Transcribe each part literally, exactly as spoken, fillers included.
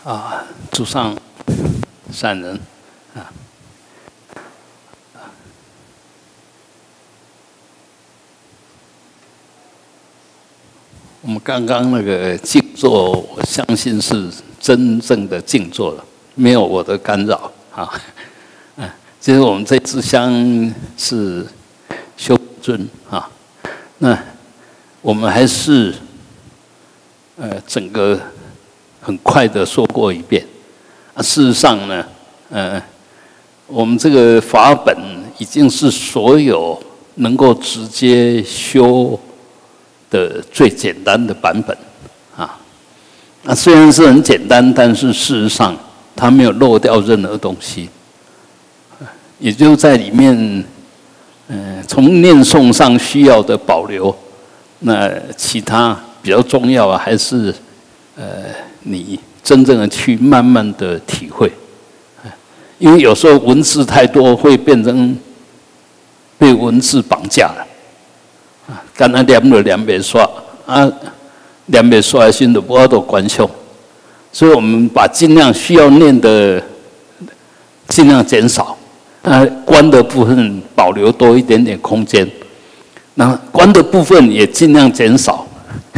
啊，诸上善人啊，我们刚刚那个静坐，我相信是真正的静坐了，没有我的干扰啊。嗯，其实我们这支香是修尊啊，那我们还是呃整个很快的说过一遍。啊，事实上呢，呃，我们这个法本已经是所有能够直接修的最简单的版本啊。那虽然是很简单，但是事实上它没有漏掉任何东西，也就在里面，呃，从念诵上需要的保留，那其他比较重要啊，还是呃你真正的去慢慢的体会，因为有时候文字太多，会变成被文字绑架了。啊，刚才念了念袂煞，啊，念袂煞的时候，无法度观想，所以我们把尽量需要念的尽量减少，啊，观的部分保留多一点点空间，那观的部分也尽量减少。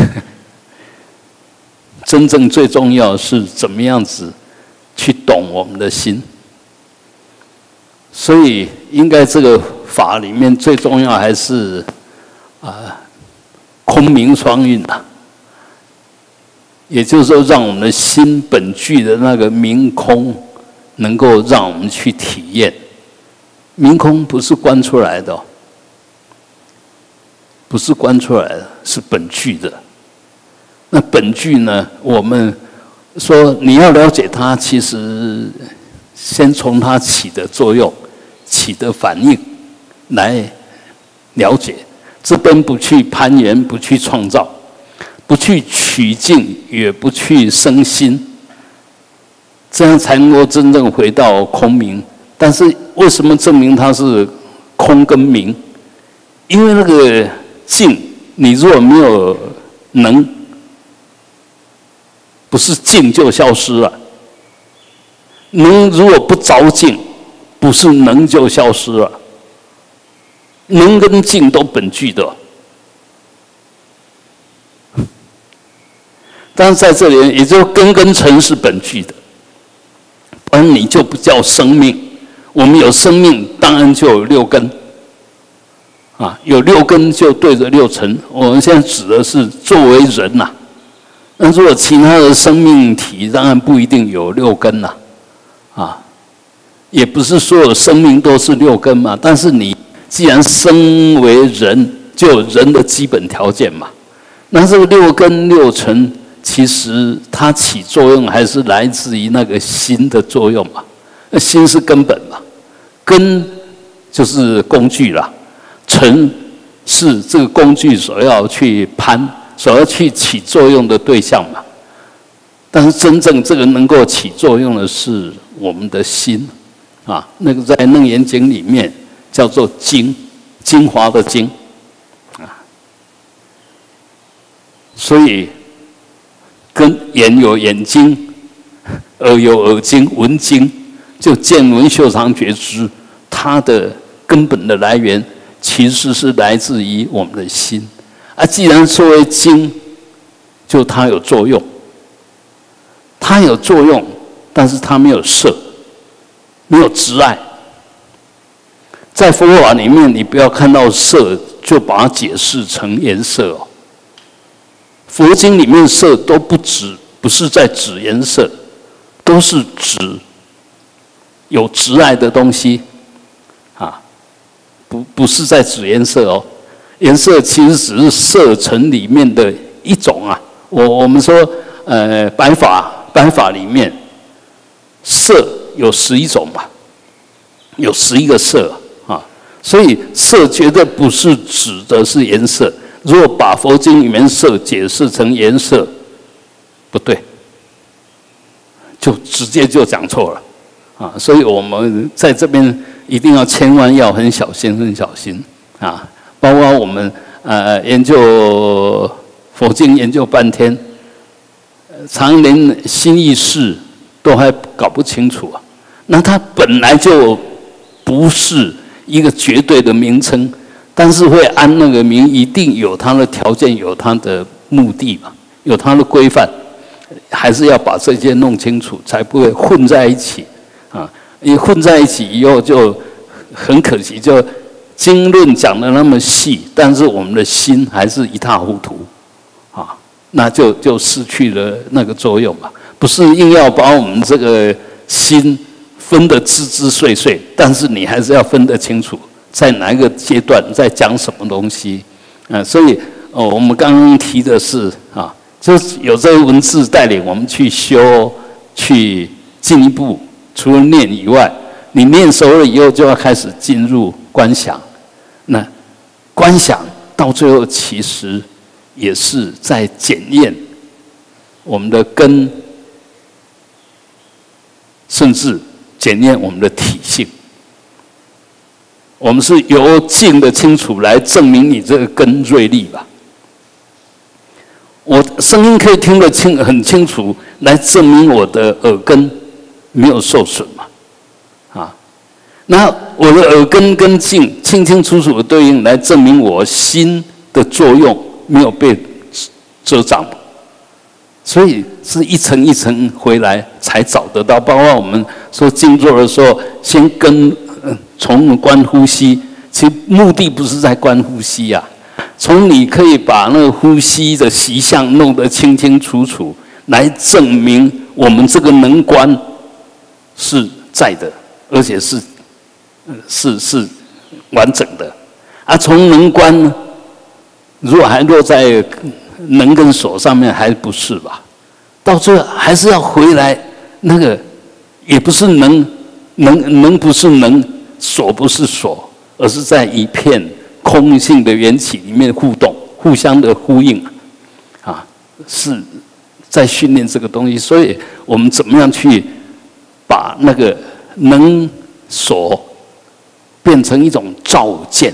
真正最重要的是怎么样子去懂我们的心，所以应该这个法里面最重要还是啊空明双运啊，也就是说让我们的心本具的那个明空能够让我们去体验。明空不是观出来的，不是观出来的，是本具的。那本具呢？我们说你要了解它，其实先从它起的作用、起的反应来了解。这边不去攀岩，不去创造，不去取境，也不去生心，这样才能够真正回到空明。但是为什么证明它是空跟明？因为那个境，你如果没有能，不是静就消失了，能如果不着静，不是能就消失了。能跟静都本具的，但是在这里，也就是根跟尘是本具的，不然你就不叫生命。我们有生命，当然就有六根，啊，有六根就对着六尘。我们现在指的是作为人呐、啊。那如果其他的生命体，当然不一定有六根呐，啊，也不是所有生命都是六根嘛。但是你既然生为人，就有人的基本条件嘛。那这个六根六尘，其实它起作用还是来自于那个心的作用嘛。那心是根本嘛，根就是工具啦，尘是这个工具所要去攀。所要去起作用的对象嘛，但是真正这个能够起作用的是我们的心啊，那个在《楞严经》里面叫做精，精华的精啊，所以跟眼有眼睛，耳有耳睛，闻精就见闻嗅尝觉知，它的根本的来源其实是来自于我们的心。啊，既然作为精，就它有作用，它有作用，但是它没有色，没有执爱。在佛法里面，你不要看到色就把它解释成颜色哦。佛经里面色都不指，不是在指颜色，都是指有执爱的东西，啊，不不是在指颜色哦。颜色其实只是色尘里面的一种啊。我我们说，呃，白法白法里面，色有十一种吧，有十一个色啊。所以色绝对不是指的是颜色。如果把佛经里面色解释成颜色，不对，就直接就讲错了啊。所以我们在这边一定要千万要很小心，很小心啊。包括我们呃研究佛经研究半天，常连心意识都还搞不清楚啊。那它本来就不是一个绝对的名称，但是会安那个名，一定有它的条件，有它的目的嘛，有它的规范，还是要把这些弄清楚，才不会混在一起啊。一混在一起以后，就很可惜，就经论讲的那么细，但是我们的心还是一塌糊涂啊，那就就失去了那个作用嘛。不是硬要把我们这个心分得支支碎碎，但是你还是要分得清楚，在哪一个阶段在讲什么东西啊。所以哦，我们刚刚提的是啊，就是有这个文字带领我们去修，去进一步。除了念以外，你念熟了以后，就要开始进入观想。那观想到最后，其实也是在检验我们的根，甚至检验我们的体性。我们是由静的清楚来证明你这个根锐利吧。我声音可以听得清很清楚，来证明我的耳根没有受损嘛，啊，那我的耳根跟静清清楚楚的对应，来证明我心的作用没有被遮挡，所以是一层一层回来才找得到。包括我们说静坐的时候，先跟从观呼吸，其实目的不是在观呼吸啊，从你可以把那个呼吸的习相弄得清清楚楚，来证明我们这个能观是在的，而且是是是完整的啊。从能观呢，如果还落在能跟所上面，还不是吧？到最后还是要回来，那个也不是能能能不是能，所不是所，而是在一片空性的缘起里面互动，互相的呼应啊，是在训练这个东西。所以我们怎么样去把那个能所变成一种照见，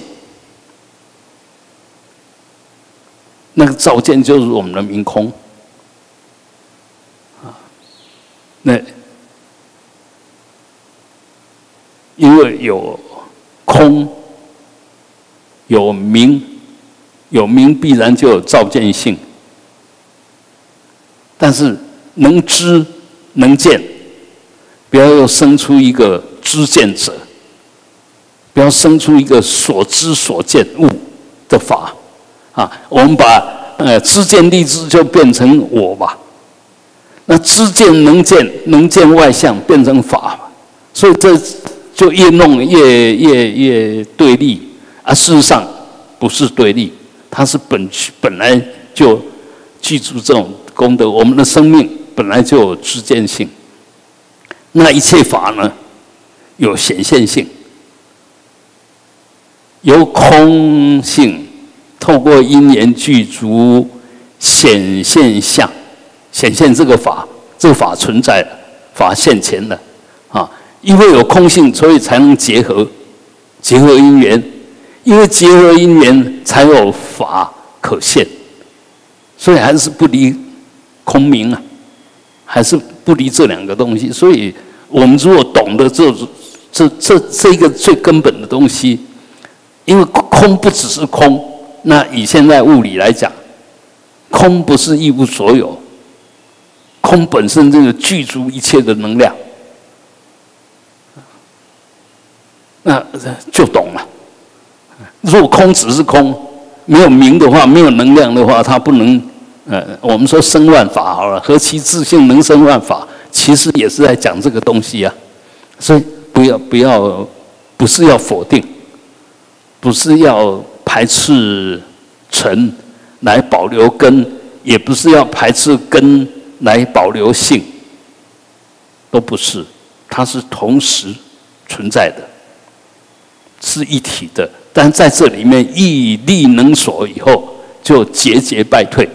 那个照见就是我们的明空啊。那因为有空，有明，有明必然就有照见性，但是能知能见，不要又生出一个知见者，不要生出一个所知所见物的法啊。我们把呃知见立知就变成我吧，那知见能见能见外相变成法，所以这就越弄越越越对立啊。事实上不是对立，它是本本来就具足这种功德。我们的生命本来就有知见性。那一切法呢，有显现性，由空性透过因缘具足显现相，显现这个法，这个法存在了，法现前了啊。因为有空性，所以才能结合，结合因缘，因为结合因缘才有法可现，所以还是不离空明啊，还是不离这两个东西。所以我们如果懂得这这这这一个最根本的东西，因为空不只是空，那以现在物理来讲，空不是一无所有，空本身这个具足一切的能量，那就懂了。如果空只是空，没有明的话，没有能量的话，它不能呃，我们说生万法好了，何其自性能生万法，其实也是在讲这个东西啊。所以不要不要，不是要否定，不是要排斥尘来保留根，也不是要排斥根来保留性，都不是，它是同时存在的，是一体的。但在这里面一力能所以后，就节节败退。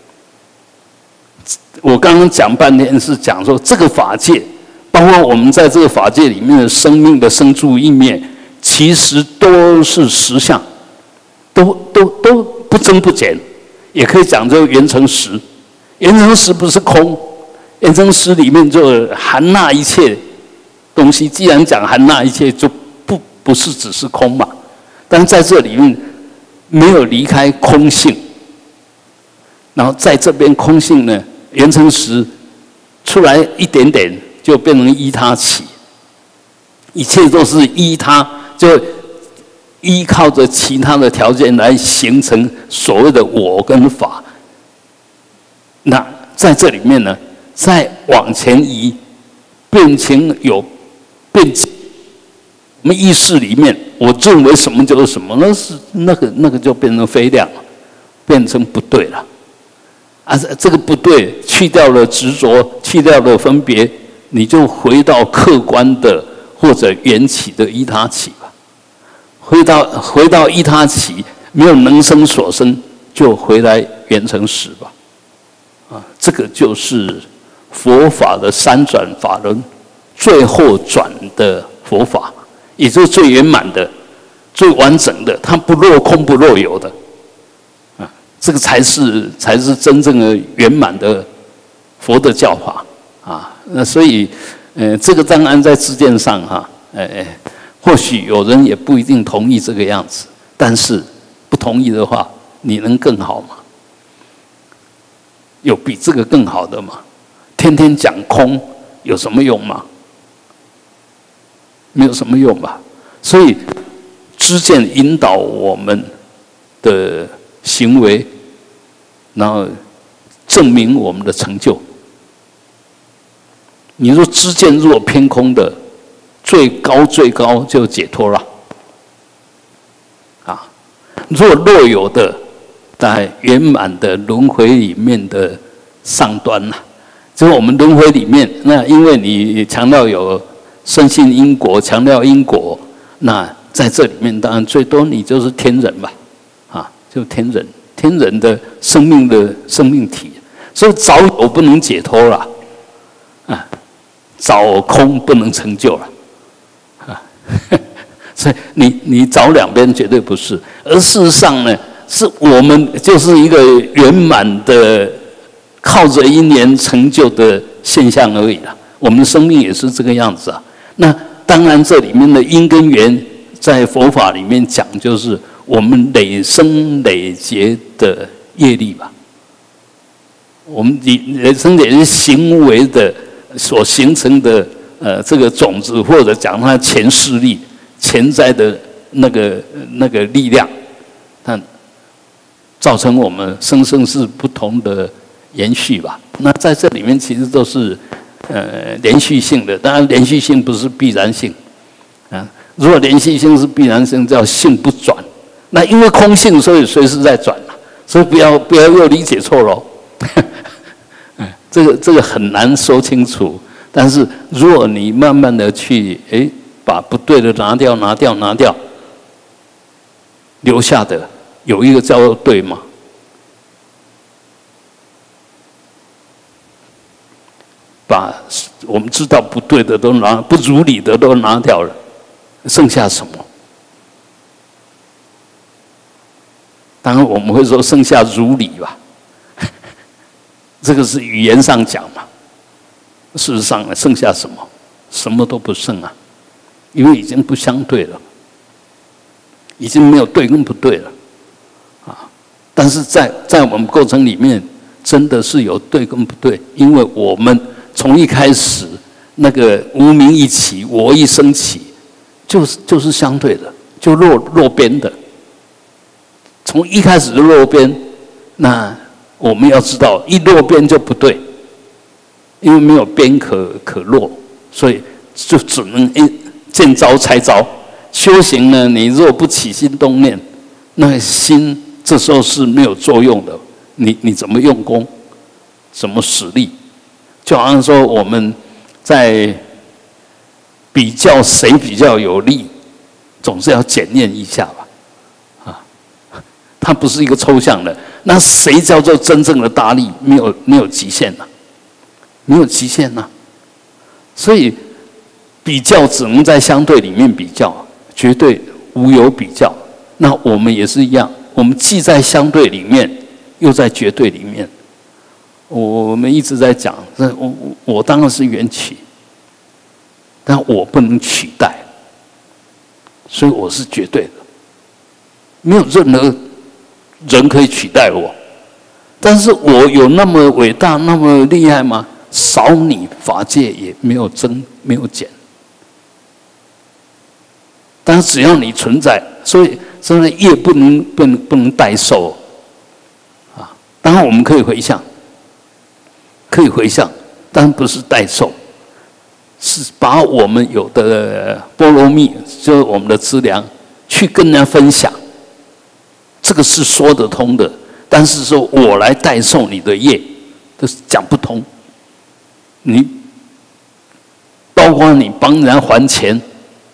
我刚刚讲半天是讲说这个法界，包括我们在这个法界里面的生命的生住意灭，其实都是实相，都都都不增不减，也可以讲这个缘成实。缘成实不是空， 圆成实里面就含纳一切东西。既然讲含纳一切，就不不是只是空嘛。但在这里面没有离开空性，然后在这边空性呢，圆成实出来一点点，就变成依他起。一切都是依他，就依靠着其他的条件来形成所谓的我跟法。那在这里面呢，再往前移，变成有变。我们意识里面，我认为什么就是什么，那是那个那个就变成非量了，变成不对了。啊，这个不对，去掉了执着，去掉了分别，你就回到客观的或者缘起的依他起吧。回到回到依他起，没有能生所生，就回来圆成实吧。啊，这个就是佛法的三转法轮，最后转的佛法。也就是最圆满的、最完整的，它不落空不落有的，啊，这个才是才是真正的圆满的佛的教法啊。那所以，呃，这个当然在知见上哈，哎、呃、哎，或许有人也不一定同意这个样子，但是不同意的话，你能更好吗？有比这个更好的吗？天天讲空有什么用吗？没有什么用吧。所以知见引导我们的行为，然后证明我们的成就。你说知见若偏空的，最高最高就解脱了啊。若若有的，在圆满的轮回里面的上端呐，就是我们轮回里面，那因为你强调有深信因果，强调因果，那在这里面当然最多你就是天人吧，啊，就天人，天人的生命的生命体，所以找有不能解脱了，啊，找空不能成就了，啊，所以你你找两边绝对不是，而事实上呢，是我们就是一个圆满的靠着因缘成就的现象而已啦。我们的生命也是这个样子啊。那当然，这里面的因跟缘，在佛法里面讲，就是我们累生累劫的业力吧。我们累生累劫行为的所形成的呃这个种子，或者讲它前世力、潜在的那个那个力量，它造成我们生生世不同的延续吧。那在这里面，其实都是。呃，连续性的，当然连续性不是必然性，啊，如果连续性是必然性，叫性不转。那因为空性，所以随时在转嘛，所以不要不要又理解错了。这个这个很难说清楚。但是如果你慢慢的去，哎，把不对的拿掉、拿掉、拿掉，留下的有一个叫做对吗？把我们知道不对的都拿，不如理的都拿掉了，剩下什么？当然我们会说剩下如理吧，这个是语言上讲嘛。事实上呢，剩下什么？什么都不剩啊，因为已经不相对了，已经没有对跟不对了啊。但是在在我们过程里面，真的是有对跟不对，因为我们。从一开始，那个无明一起，我一升起，就是就是相对的，就落落边的。从一开始就落边，那我们要知道，一落边就不对，因为没有边可可落，所以就只能一见招拆招。修行呢，你若不起心动念，那心这时候是没有作用的。你你怎么用功，怎么使力？就好像说我们在比较谁比较有力，总是要检验一下吧，啊，它不是一个抽象的。那谁叫做真正的大力？没有没有极限呐、啊，没有极限呐、啊。所以比较只能在相对里面比较，绝对无有比较。那我们也是一样，我们既在相对里面，又在绝对里面。 我们一直在讲，这我我我当然是缘起，但我不能取代，所以我是绝对的，没有任何人可以取代我。但是我有那么伟大、那么厉害吗？少你法界也没有增，没有减。但是只要你存在，所以真的业不能不能不能代受啊。当然我们可以回向，可以回向，但不是代受，是把我们有的波罗蜜，就是我们的资粮，去跟人家分享。这个是说得通的。但是说我来代受你的业，这是讲不通。你包括你帮人家还钱，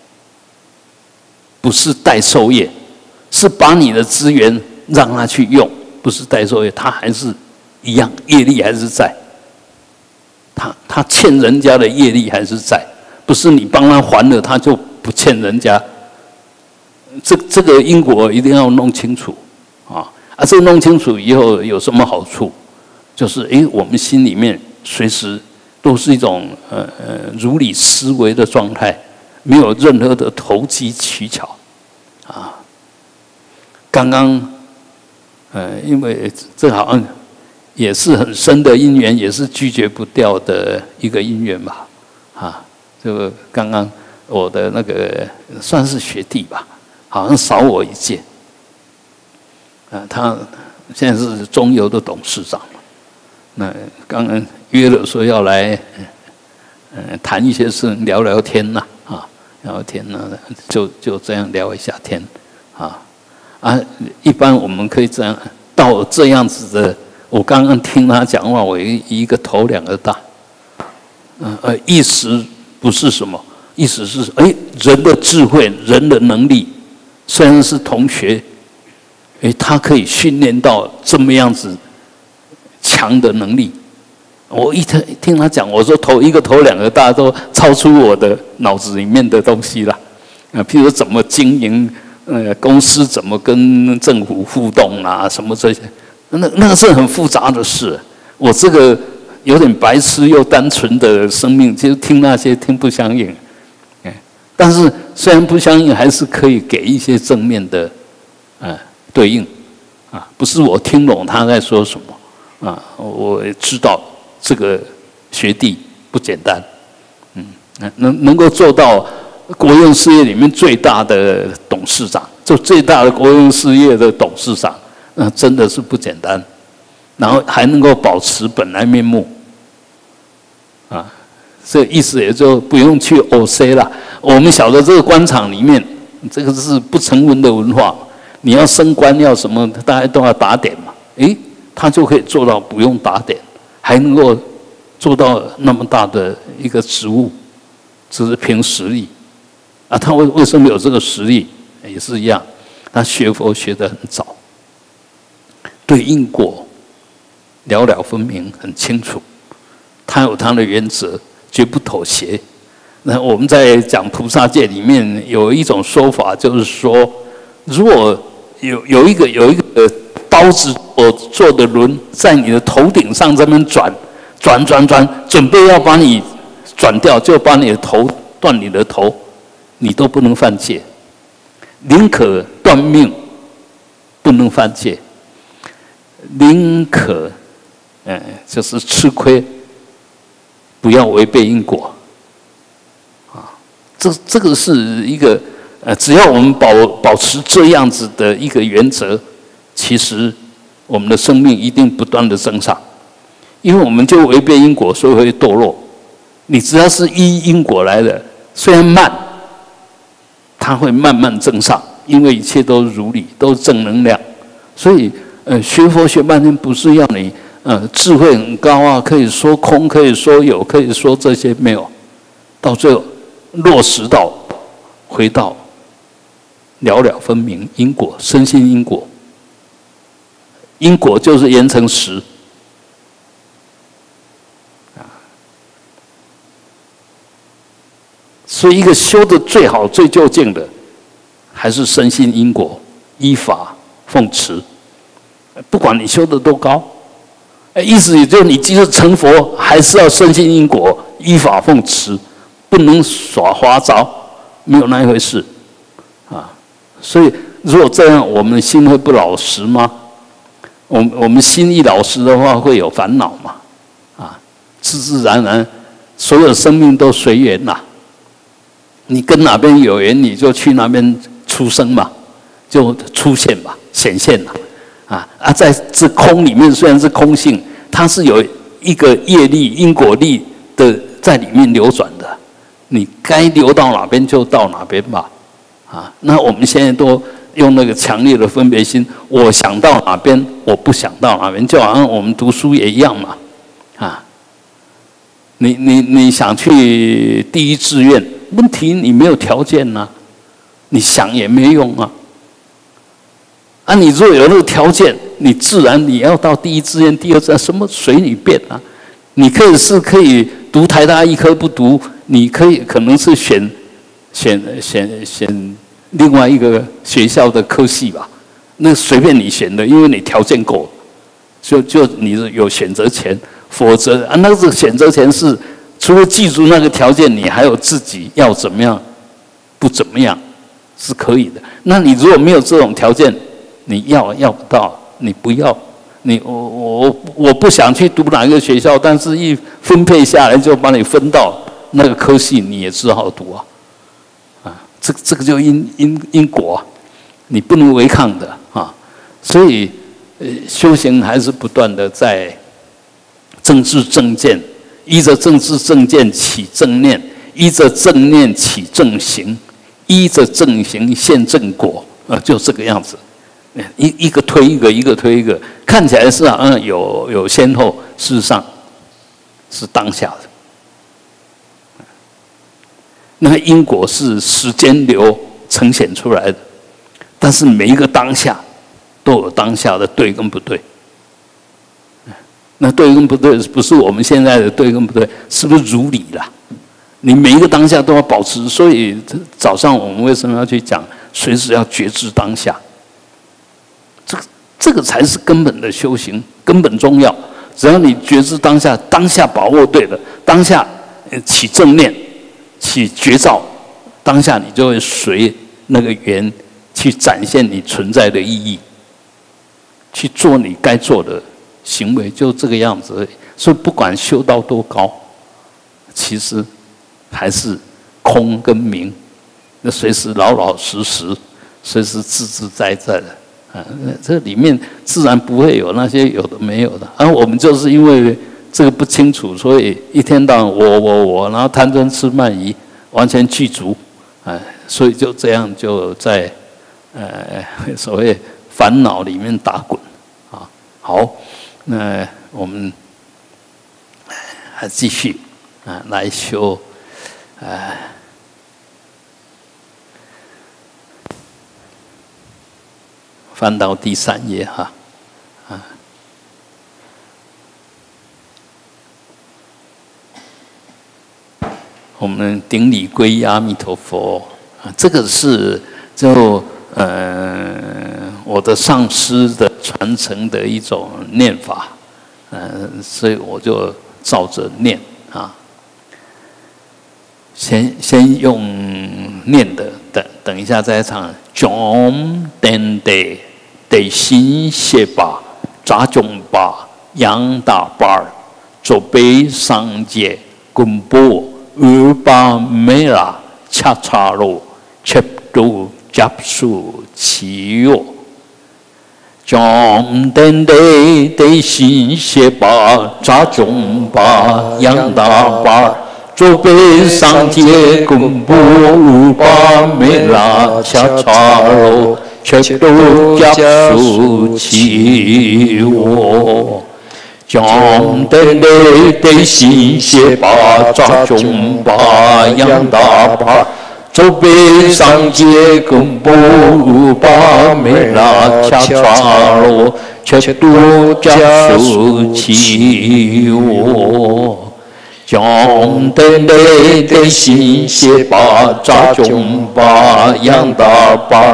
不是代受业，是把你的资源让他去用，不是代受业，他还是一样，业力还是在。他他欠人家的业力还是在，不是你帮他还了，他就不欠人家。这这个因果一定要弄清楚啊！啊，这个弄清楚以后有什么好处？就是诶，我们心里面随时都是一种呃呃如理思维的状态，没有任何的投机取巧啊。刚刚呃，因为这好像也是很深的因缘，也是拒绝不掉的一个因缘吧。啊，这个刚刚我的那个算是学弟吧，好像少我一届。啊，他现在是中油的董事长。那刚刚约了说要来，呃，谈一些事，聊聊天呐，啊，聊聊天呐，就就这样聊一下天，啊，啊，一般我们可以这样到这样子的。我刚刚听他讲话，我一一个头两个大，嗯呃，意思不是什么，意思是哎，人的智慧，人的能力，虽然是同学。哎，他可以训练到这么样子强的能力。我一听听他讲，我说头一个头两个大，都超出我的脑子里面的东西了。啊，譬如怎么经营呃公司，怎么跟政府互动啊，什么这些，那那个是很复杂的事。我这个有点白痴又单纯的生命，其实听那些听不相应。哎，但是虽然不相应，还是可以给一些正面的，啊。对应，啊，不是我听懂他在说什么，啊，我知道这个学弟不简单，嗯，能能够做到国用事业里面最大的董事长，就最大的国用事业的董事长，那真的是不简单，然后还能够保持本来面目，啊，这意思也就不用去 O C 了。我们晓得这个官场里面，这个是不成文的文化。你要升官要什么，大家都要打点嘛。诶，他就可以做到不用打点，还能够做到那么大的一个职务，只是凭实力。啊，他为为什么有这个实力？也是一样，他学佛学得很早，对因果了了分明，很清楚。他有他的原则，绝不妥协。那我们在讲菩萨界里面有一种说法，就是说，如果有有一个有一个刀子我做的轮在你的头顶上这边转转转转，准备要把你转掉，就把你的头断你的头，你都不能犯戒，宁可断命，不能犯戒，宁可，呃，就是吃亏，不要违背因果，啊，这这个是一个。呃，只要我们保保持这样子的一个原则，其实我们的生命一定不断的增上，因为我们就违背因果，所以会堕落。你只要是依因果来的，虽然慢，它会慢慢增上，因为一切都如理，都是正能量。所以，呃，学佛学半天不是要你呃智慧很高啊，可以说空，可以说有，可以说这些没有，到最后落实到回到。了了分明，因果深信因果，因果就是严成实啊。所以，一个修的最好、最究竟的，还是深信因果，依法奉持。不管你修的多高， 意思也就是你即使成佛，还是要深信因果，依法奉持，不能耍花招，没有那一回事啊。所以如果这样，我们心会不老实吗？我我们心一老实的话，会有烦恼嘛？啊，自自然然，所有生命都随缘呐。你跟哪边有缘，你就去那边出生嘛，就出现嘛，显现嘛。啊啊，在这空里面虽然是空性，它是有一个业力、因果力的在里面流转的。你该流到哪边就到哪边吧。啊，那我们现在都用那个强烈的分别心，我想到哪边，我不想到哪边，就好像我们读书也一样嘛。啊，你你你想去第一志愿，问题你没有条件呐、啊，你想也没用啊。啊，你如果有那个条件，你自然你要到第一志愿、第二志愿，什么随你便啊。你可以是可以读台大医科不读，你可以可能是选选选选另外一个学校的科系吧，那随便你选的，因为你条件够，就就你有选择权。否则啊，那个选择权是除了记住那个条件，你还有自己要怎么样，不怎么样是可以的。那你如果没有这种条件，你要要不到，你不要，你我我我不想去读哪一个学校，但是一分配下来就把你分到那个科系，你也只好读啊，啊，这这个就因因因果啊，你不能违抗的啊，所以呃，修行还是不断的在正知正见，依着正知正见起正念，依着正念起正行，依着正行现正果，呃，就这个样子。一一个推一个，一个推一个，看起来是好像有有先后，事实上是当下的。那因果是时间流呈现出来的，但是每一个当下都有当下的对跟不对。那对跟不对，不是我们现在的对跟不对，是不是如理啦？你每一个当下都要保持。所以早上我们为什么要去讲，随时要觉知当下？这个这个才是根本的修行，根本重要。只要你觉知当下，当下把握对了，当下起正念，起觉照，当下你就会随那个缘去展现你存在的意义，去做你该做的行为，就这个样子而已。所以不管修到多高，其实还是空跟明，那随时老老实实，随时自自在在的。啊，这里面自然不会有那些有的没有的。而、啊、我们就是因为这个不清楚，所以一天到晚我我我，然后贪嗔痴慢疑完全具足，啊，所以就这样就在呃所谓烦恼里面打滚啊。好，那我们还继续啊来修啊。翻到第三页哈，啊，我们顶礼皈依阿弥陀佛啊，这个是就呃我的上师的传承的一种念法，呃，所以我就照着念啊，先先用念的，等等一下再唱。种等地地心谢巴扎中巴杨大巴左北上界滚波二巴梅拉恰查罗切度加数七哟种等地地心谢巴扎中巴杨大巴左北上界滚波五巴梅拉恰查罗切度加数七我将等地地心谢巴扎中巴杨大巴左北上界滚波五巴梅拉恰查罗切度加数七我将等地地心谢巴扎中巴杨大巴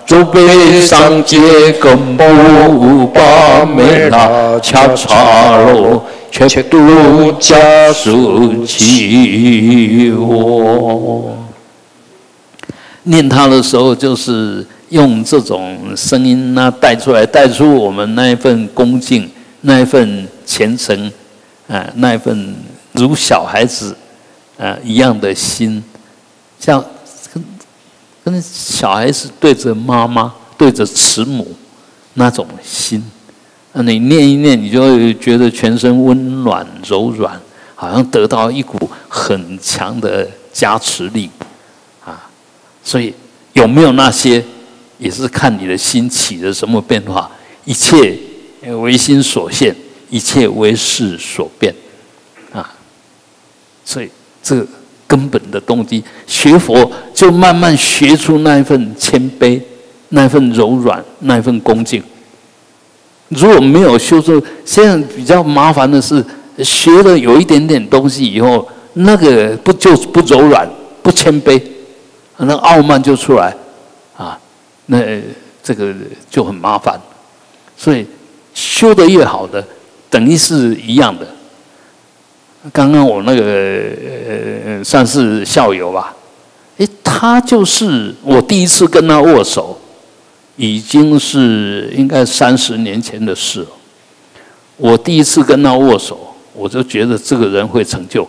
祖辈上街个木巴梅拉恰恰罗，却度家属起我。念它的时候，就是用这种声音呢带出来，带出我们那一份恭敬，那一份虔诚，啊，那一份如小孩子啊一样的心，像跟跟小孩子对着妈妈、对着慈母那种心，那你念一念，你就会觉得全身温暖柔软，好像得到一股很强的加持力。所以有没有那些，也是看你的心起了什么变化。一切唯心所现，一切唯识所变，啊！所以这个根本的动机，学佛就慢慢学出那一份谦卑，那一份柔软，那一份恭敬。如果没有修出，现在比较麻烦的是，学了有一点点东西以后，那个不就不柔软，不谦卑。那傲慢就出来，啊，那这个就很麻烦。所以修得越好的，等于是一样的。刚刚我那个呃算是校友吧，诶，他就是我第一次跟他握手，已经是应该三十年前的事了。我第一次跟他握手，我就觉得这个人会成就。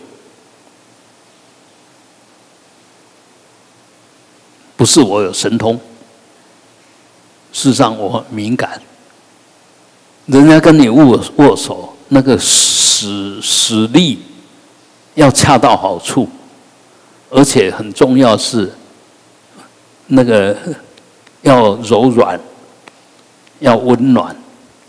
不是我有神通，事实上我很敏感。人家跟你握握手，那个使使力要恰到好处，而且很重要是那个要柔软，要温暖。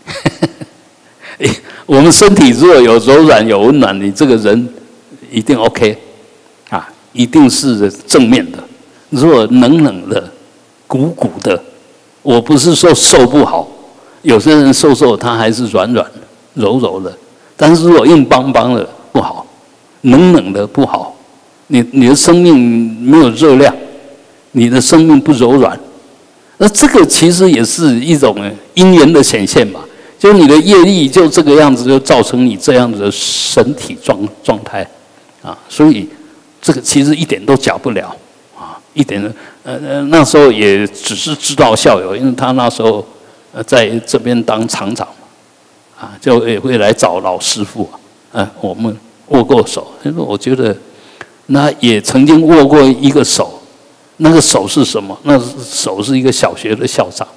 我们身体如果有柔软有温暖，你这个人一定 OK 啊，一定是正面的。如果冷冷的、鼓鼓的，我不是说瘦不好，有些人瘦瘦他还是软软的、柔柔的，但是如果硬邦邦的不好，冷冷的不好，你你的生命没有热量，你的生命不柔软，那这个其实也是一种因缘的显现吧，就你的业力就这个样子，就造成你这样子的身体状状态啊，所以这个其实一点都假不了。一点呃呃，那时候也只是知道校友，因为他那时候呃在这边当厂长，啊，就也会来找老师傅啊，啊我们握过手，因为我觉得那也曾经握过一个手，那个手是什么？那手是一个小学的校长，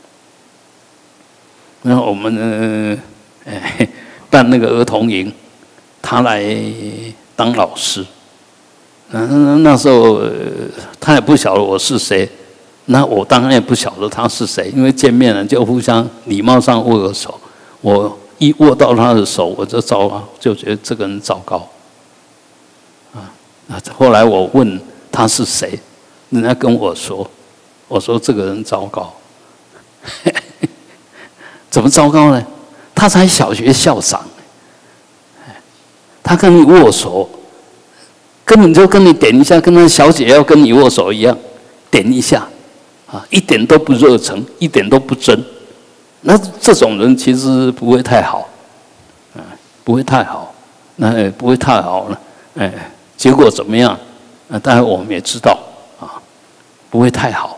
然后我们呃哎办那个儿童营，他来当老师。嗯，那时候他也不晓得我是谁，那我当然也不晓得他是谁，因为见面了就互相礼貌上握个手。我一握到他的手，我就糟了，就觉得这个人糟糕。啊，后来我问他是谁，人家跟我说，我说这个人糟糕。怎么糟糕呢？他才小学校长，他跟你握手。根本就跟你点一下，跟那小姐要跟你握手一样，点一下，啊，一点都不热诚，一点都不真。那这种人其实不会太好，啊，不会太好，那不会太好了，哎，结果怎么样？啊，当然我们也知道，啊，不会太好。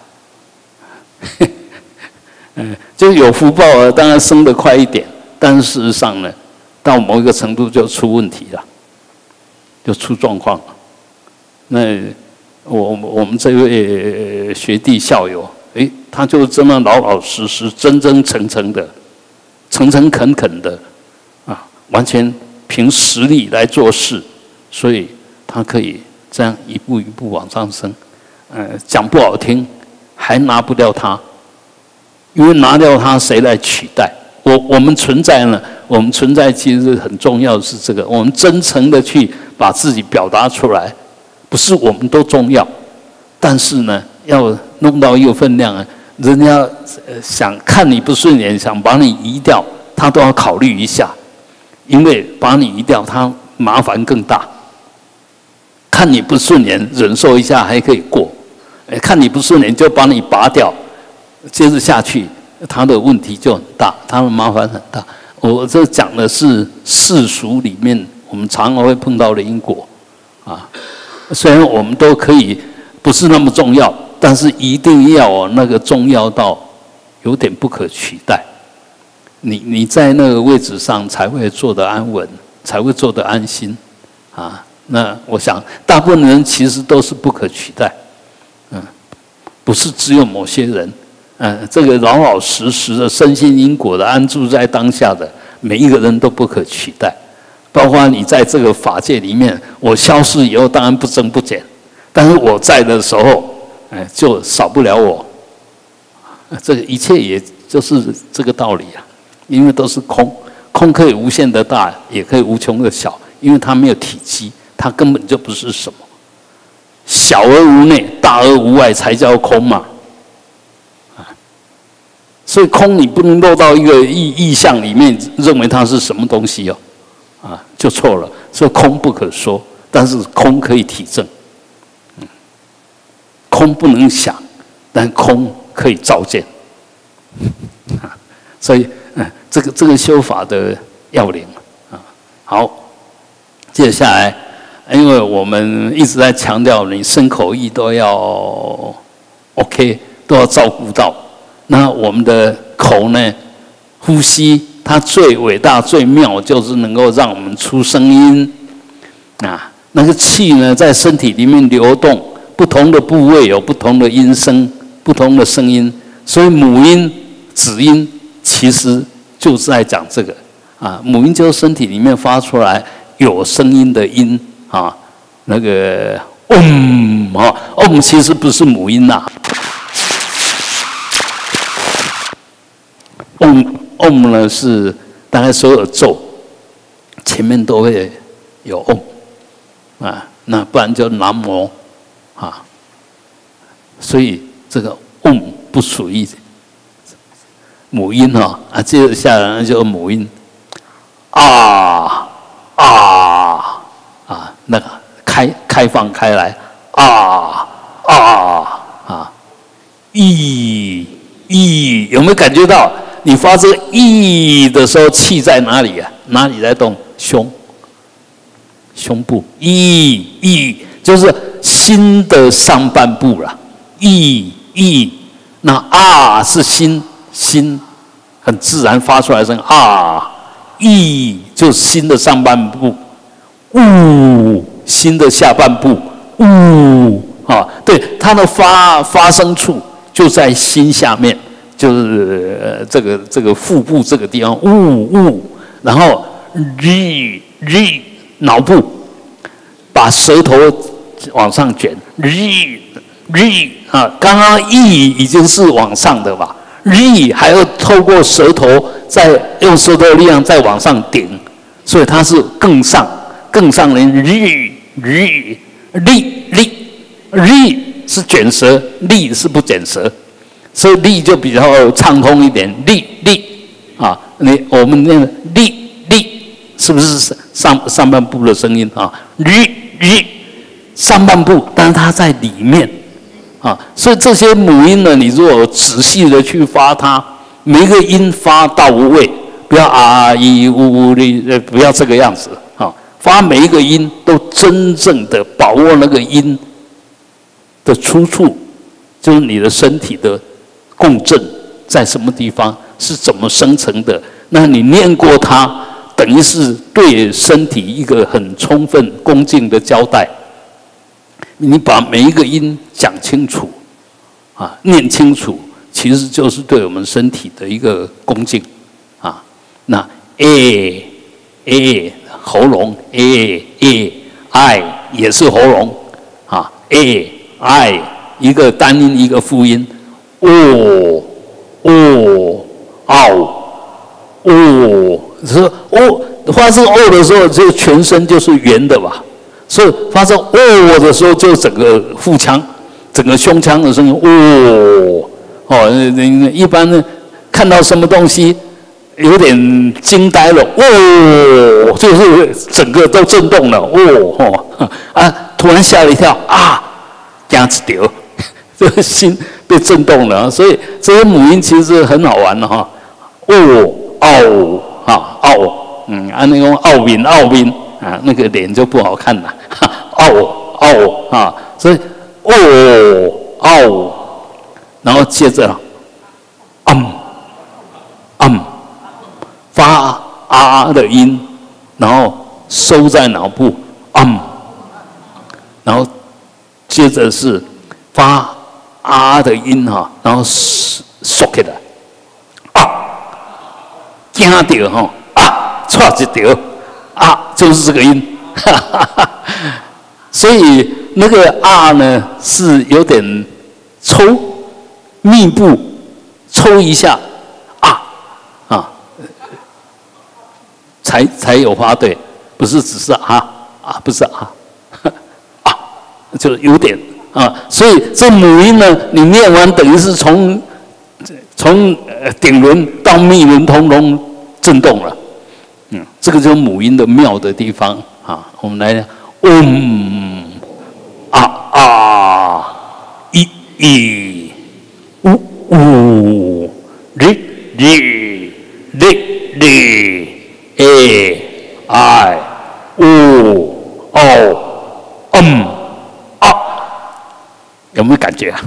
嗯，就有福报了，当然升得快一点，但是事实上呢，到某一个程度就出问题了，就出状况了。那我我们这位学弟校友，诶，他就真的老老实实、真真诚诚的、诚诚恳恳的，啊，完全凭实力来做事，所以他可以这样一步一步往上升。呃，讲不好听，还拿不掉他，因为拿掉他，谁来取代？我我们存在呢？我们存在其实很重要的是这个，我们真诚的去把自己表达出来。不是我们都重要，但是呢，要弄到一个分量啊，人家想看你不顺眼，想把你移掉，他都要考虑一下，因为把你移掉，他麻烦更大。看你不顺眼，忍受一下还可以过；看你不顺眼就把你拔掉， 接着下去，他的问题就很大，他的麻烦很大。我这讲的是世俗里面我们常常会碰到的因果啊。虽然我们都可以不是那么重要，但是一定要那个重要到有点不可取代。你你在那个位置上才会做得安稳，才会做得安心啊。那我想，大部分人其实都是不可取代，嗯，不是只有某些人，嗯，这个老老实实的深信因果的安住在当下的每一个人都不可取代。包括你在这个法界里面，我消失以后当然不增不减，但是我在的时候，哎，就少不了我。这个一切也就是这个道理啊，因为都是空，空可以无限的大，也可以无穷的小，因为它没有体积，它根本就不是什么。小而无内，大而无外，才叫空嘛。所以空你不能落到一个意意象里面，认为它是什么东西哦。啊，就错了。所以空不可说，但是空可以体证。嗯，空不能想，但空可以照见。啊，所以，嗯，这个这个修法的要领啊。好，接下来，因为我们一直在强调，你身口意都要 OK， 都要照顾到。那我们的口呢，呼吸。它最伟大、最妙，就是能够让我们出声音啊。那个气呢，在身体里面流动，不同的部位有不同的音声、不同的声音。所以母音、子音其实就是在讲这个啊。母音就是身体里面发出来有声音的音啊。那个嗡啊，嗡其实不是母音呐、啊。嗡。嗡呢是大概所有咒前面都会有嗡啊，那不然就南无啊，所以这个嗡不属于母音哈啊，接着下来就母音啊啊啊，那个开开放开来啊啊啊，咦咦，有没有感觉到？你发这个“意”的时候，气在哪里啊？哪里在动？胸，胸部。意意就是心的上半部啦。意意，那啊是心心很自然发出来的声音啊。意就是心的上半部，呜心的下半部，呜啊，对，它的发发声处就在心下面。就是这个这个腹部这个地方，呜呜，然后日日脑部，把舌头往上卷，日日啊，刚刚意已经是往上的吧，日还要透过舌头再用舌头力量再往上顶，所以它是更上更上的日日力力日是卷舌，力是不卷舌。所以力就比较畅通一点，力力啊，你我们那个力力是不是上上半部的声音啊？力力上半部，但是它在里面啊，所以这些母音呢，你如果仔细的去发它，每一个音发到位，不要啊一呜呜的，不要这个样子啊，发每一个音都真正的把握那个音的出处，就是你的身体的。共振在什么地方？是怎么生成的？那你念过它，等于是对身体一个很充分、恭敬的交代。你把每一个音讲清楚，啊，念清楚，其实就是对我们身体的一个恭敬，啊，那 a a 喉咙 a a i 也是喉咙，啊 a i 一个单音一个复音。哦哦哦哦，是哦，发这个哦的时候，就全身就是圆的吧。所以发这哦的时候，就整个腹腔、整个胸腔的声音哦哦。一般呢，看到什么东西有点惊呆了，哦，就是整个都震动了，哦哦啊，突然吓了一跳啊，这样子丢。 这个心被震动了，所以这些母音其实很好玩的哈。哦哦啊哦，嗯，啊那种奥敏奥敏啊，那个脸就不好看了。哦哦啊，所以哦哦，然后接着嗯嗯发啊的音，然后收在脑部嗯，然后接着是发啊的音哈，然后缩起来啊，惊到哈啊，错一条啊，就是这个音，哈哈哈。所以那个啊呢是有点抽，密布抽一下啊啊，才才有发对，不是只是啊啊，不是啊啊，就有点。啊，所以这母音呢，你念完等于是从从呃顶轮到密轮通通震动了，嗯，这个就是母音的妙的地方啊。我们来，嗯啊啊，一一呜呜，哩哩哩哩，哎哎，呜哦嗯。有没有感觉啊？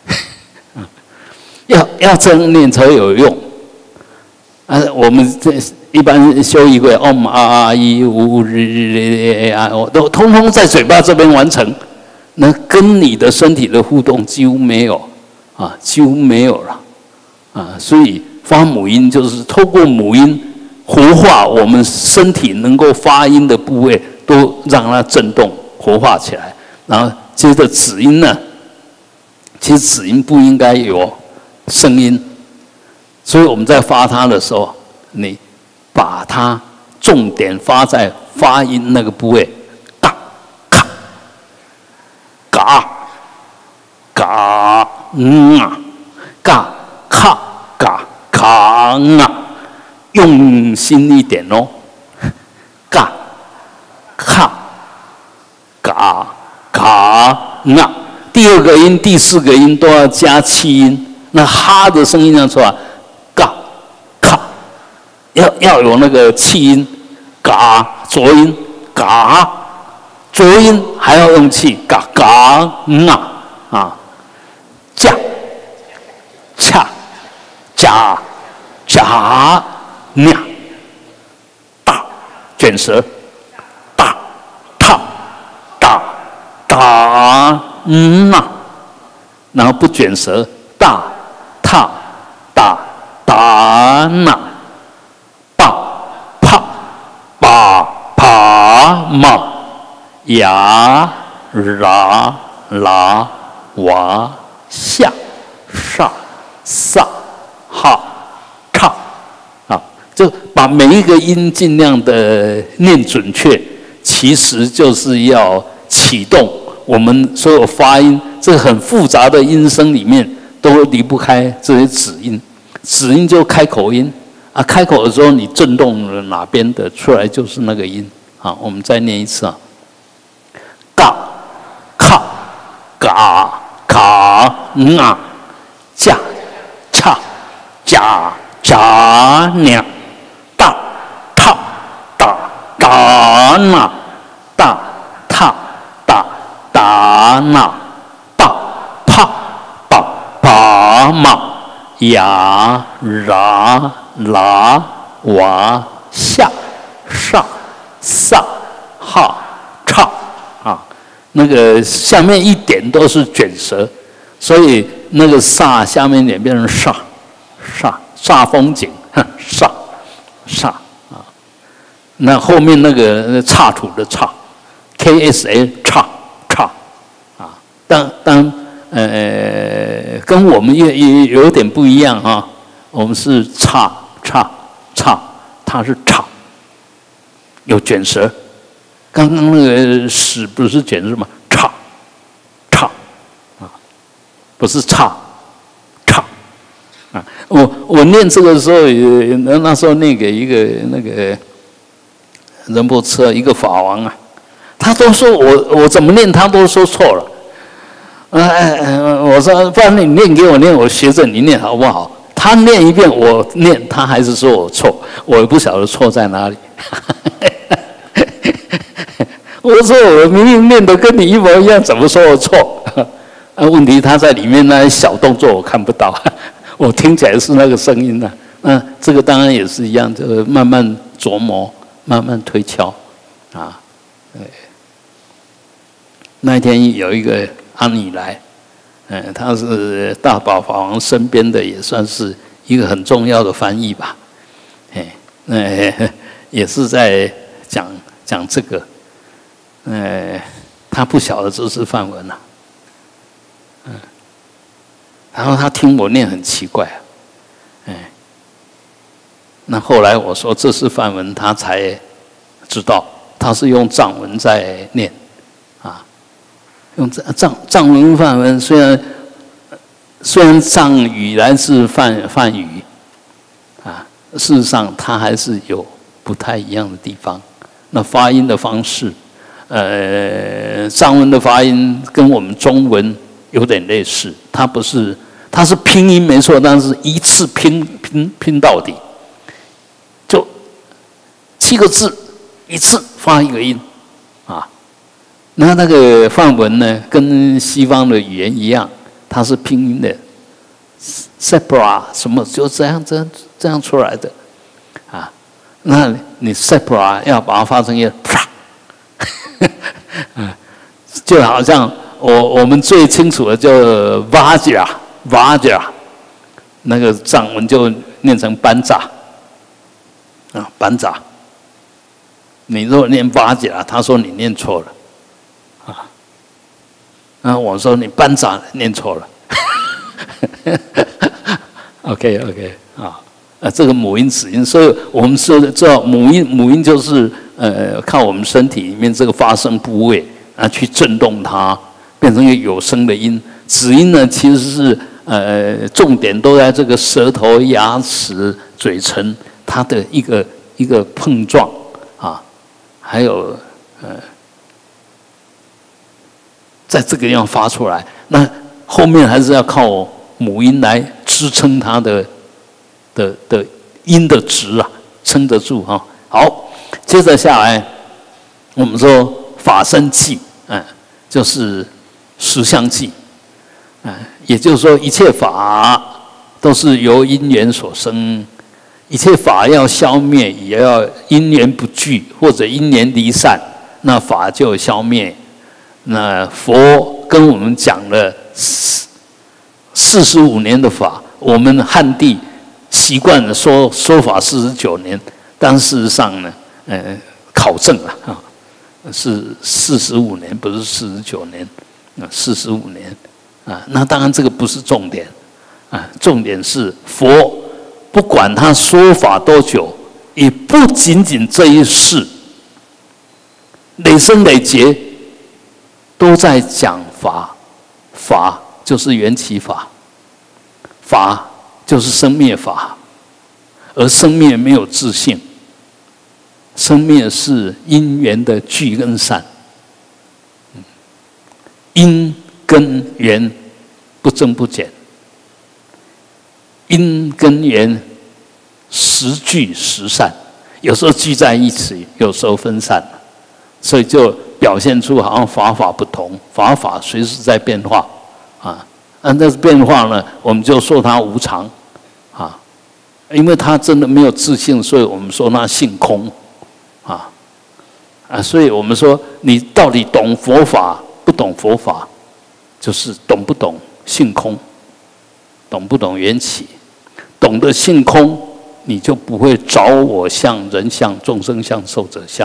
要要这样念才有用。啊，我们这一般修一个 om 啊啊一五日日啊，我都通通在嘴巴这边完成，那跟你的身体的互动几乎没有啊，几乎没有了啊。所以发母音就是透过母音活化我们身体能够发音的部位，都让它震动活化起来，然后接着子音呢。其实子音不应该有声音，所以我们在发它的时候，你把它重点发在发音那个部位，嘎卡嘎嘎嗯啊，嘎卡嘎卡啊，用心一点哦，嘎卡嘎卡啊。第二个音、第四个音都要加气音，那哈的声音要出来，嘎、卡，要要有那个气音，嘎，浊音，嘎，浊音还要用气，嘎嘎嗯啊啊，加、恰、加、加、呀，大，卷舌，大、踏、大、大。嗯呐、啊，然后不卷舌，大、踏、打、打呐，爸、啪、把、爬、嘛，呀、啦、啦、哇、下、上、萨、哈、唱，啊，就把每一个音尽量的念准确，其实就是要启动。我们所有发音，这很复杂的音声里面，都离不开这些子音。子音就开口音啊，开口的时候你震动了哪边的出来就是那个音。好，我们再念一次啊，嘎、卡、嘎、卡、嗯啊、加、恰、加、加、呀、大、踏、打、打、那、大、踏。打那爸啪爸爸嘛呀啦啦哇下上萨哈唱啊，那个下面一点都是卷舌，所以那个萨下面一点变成煞煞煞风景煞煞啊，那后面那个刹土的刹 K S A 刹。当当呃，跟我们也也有点不一样啊。我们是叉叉叉，它是叉，有卷舌。刚刚那个屎不是卷舌吗？叉叉啊，不是叉叉啊。我我念这个的时候，也那时候念给一个那个仁波切一个法王啊，他都说我我怎么念他都说错了。 呃呃，我说不然你念给我念，我学着你念好不好？他念一遍，我念，他还是说我错，我也不晓得错在哪里。我说我明明念的跟你一模一样，怎么说我错？啊，问题他在里面那些小动作我看不到，我听起来是那个声音呢、啊。那这个当然也是一样，就慢慢琢磨，慢慢推敲，啊，对。那一天有一个阿尼来，嗯，他是大宝法王身边的，也算是一个很重要的翻译吧，哎，那也是在讲讲这个，呃，他不晓得这是梵文啊，嗯，然后他听我念很奇怪啊，哎，那后来我说这是梵文，他才知道他是用藏文在念。用藏藏文梵文，虽然虽然藏语来自梵梵语，啊，事实上它还是有不太一样的地方。那发音的方式，呃，藏文的发音跟我们中文有点类似，它不是，它是拼音没错，但是一次拼拼拼到底，就七个字一次发一个音，啊。那那个梵文呢，跟西方的语言一样，它是拼音的 ，sepra 什么就这样这样这样出来的，啊，那你 sepra 要把它发成一个啪，啊，就好像我我们最清楚的就 vajra vajra， 那个藏文就念成班扎，啊班扎，你如果念 vajra， 他说你念错了。啊，那我说你班长念错了，OK OK 啊，啊这个母音子音，所以我们说知道母音母音就是呃靠我们身体里面这个发声部位啊去震动它，变成一个有声的音。子音呢其实是呃重点都在这个舌头、牙齿、嘴唇它的一个一个碰撞啊，还有呃。在这个地方发出来，那后面还是要靠母音来支撑它的的的音的值啊，撑得住哈。好，接着下来，我们说法身寂，嗯，就是实相寂，嗯，也就是说一切法都是由因缘所生，一切法要消灭，也要因缘不具或者因缘离散，那法就消灭。那佛跟我们讲了四四十五年的法，我们汉地习惯了说说法四十九年，但事实上呢，呃，考证了啊，是四十五年，不是四十九年，啊，四十五年啊。那当然这个不是重点啊，重点是佛不管他说法多久，也不仅仅这一世，累生累劫。都在讲法，法就是缘起法，法就是生灭法，而生灭没有自性，生灭是因缘的聚跟散，因跟缘不增不减，因跟缘时聚时散，有时候聚在一起，有时候分散，所以就表现出好像法法不同，法法随时在变化，啊，那这变化呢，我们就说它无常，啊，因为它真的没有自性，所以我们说它性空，啊，啊，所以我们说你到底懂佛法不懂佛法，就是懂不懂性空，懂不懂缘起，懂得性空，你就不会着我相、人相、众生相、寿者相。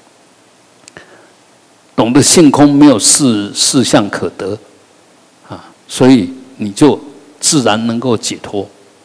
懂得性空没有事事相可得，啊，所以你就自然能够解脱。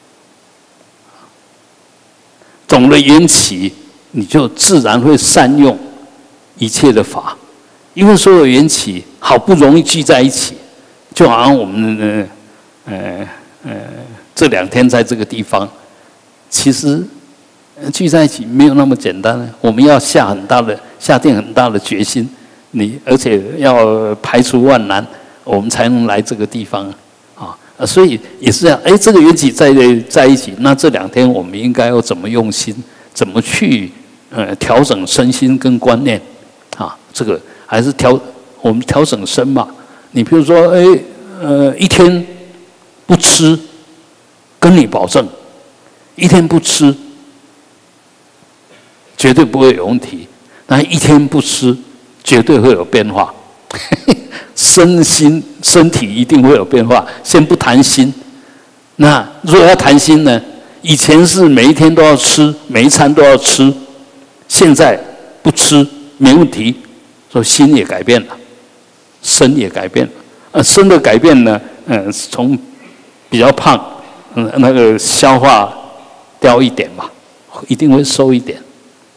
懂了缘起，你就自然会善用一切的法，因为所有缘起好不容易聚在一起，就好像我们呃呃呃这两天在这个地方，其实聚在一起没有那么简单，我们要下很大的下定很大的决心。你而且要排除万难， 我们才能来这个地方啊。所以也是这样，哎，这个缘起在在一起，那这两天我们应该要怎么用心，怎么去呃调整身心跟观念啊？这个还是调我们调整身嘛。你比如说，哎，呃，一天不吃，跟你保证，一天不吃。绝对不会有问题，但一天不吃，绝对会有变化。身心身体一定会有变化。先不谈心，那如果要谈心呢？以前是每一天都要吃，每一餐都要吃，现在不吃没问题，所以心也改变了，身也改变了。呃，身的改变呢，嗯，从比较胖，嗯，那个消化掉一点嘛，一定会瘦一点。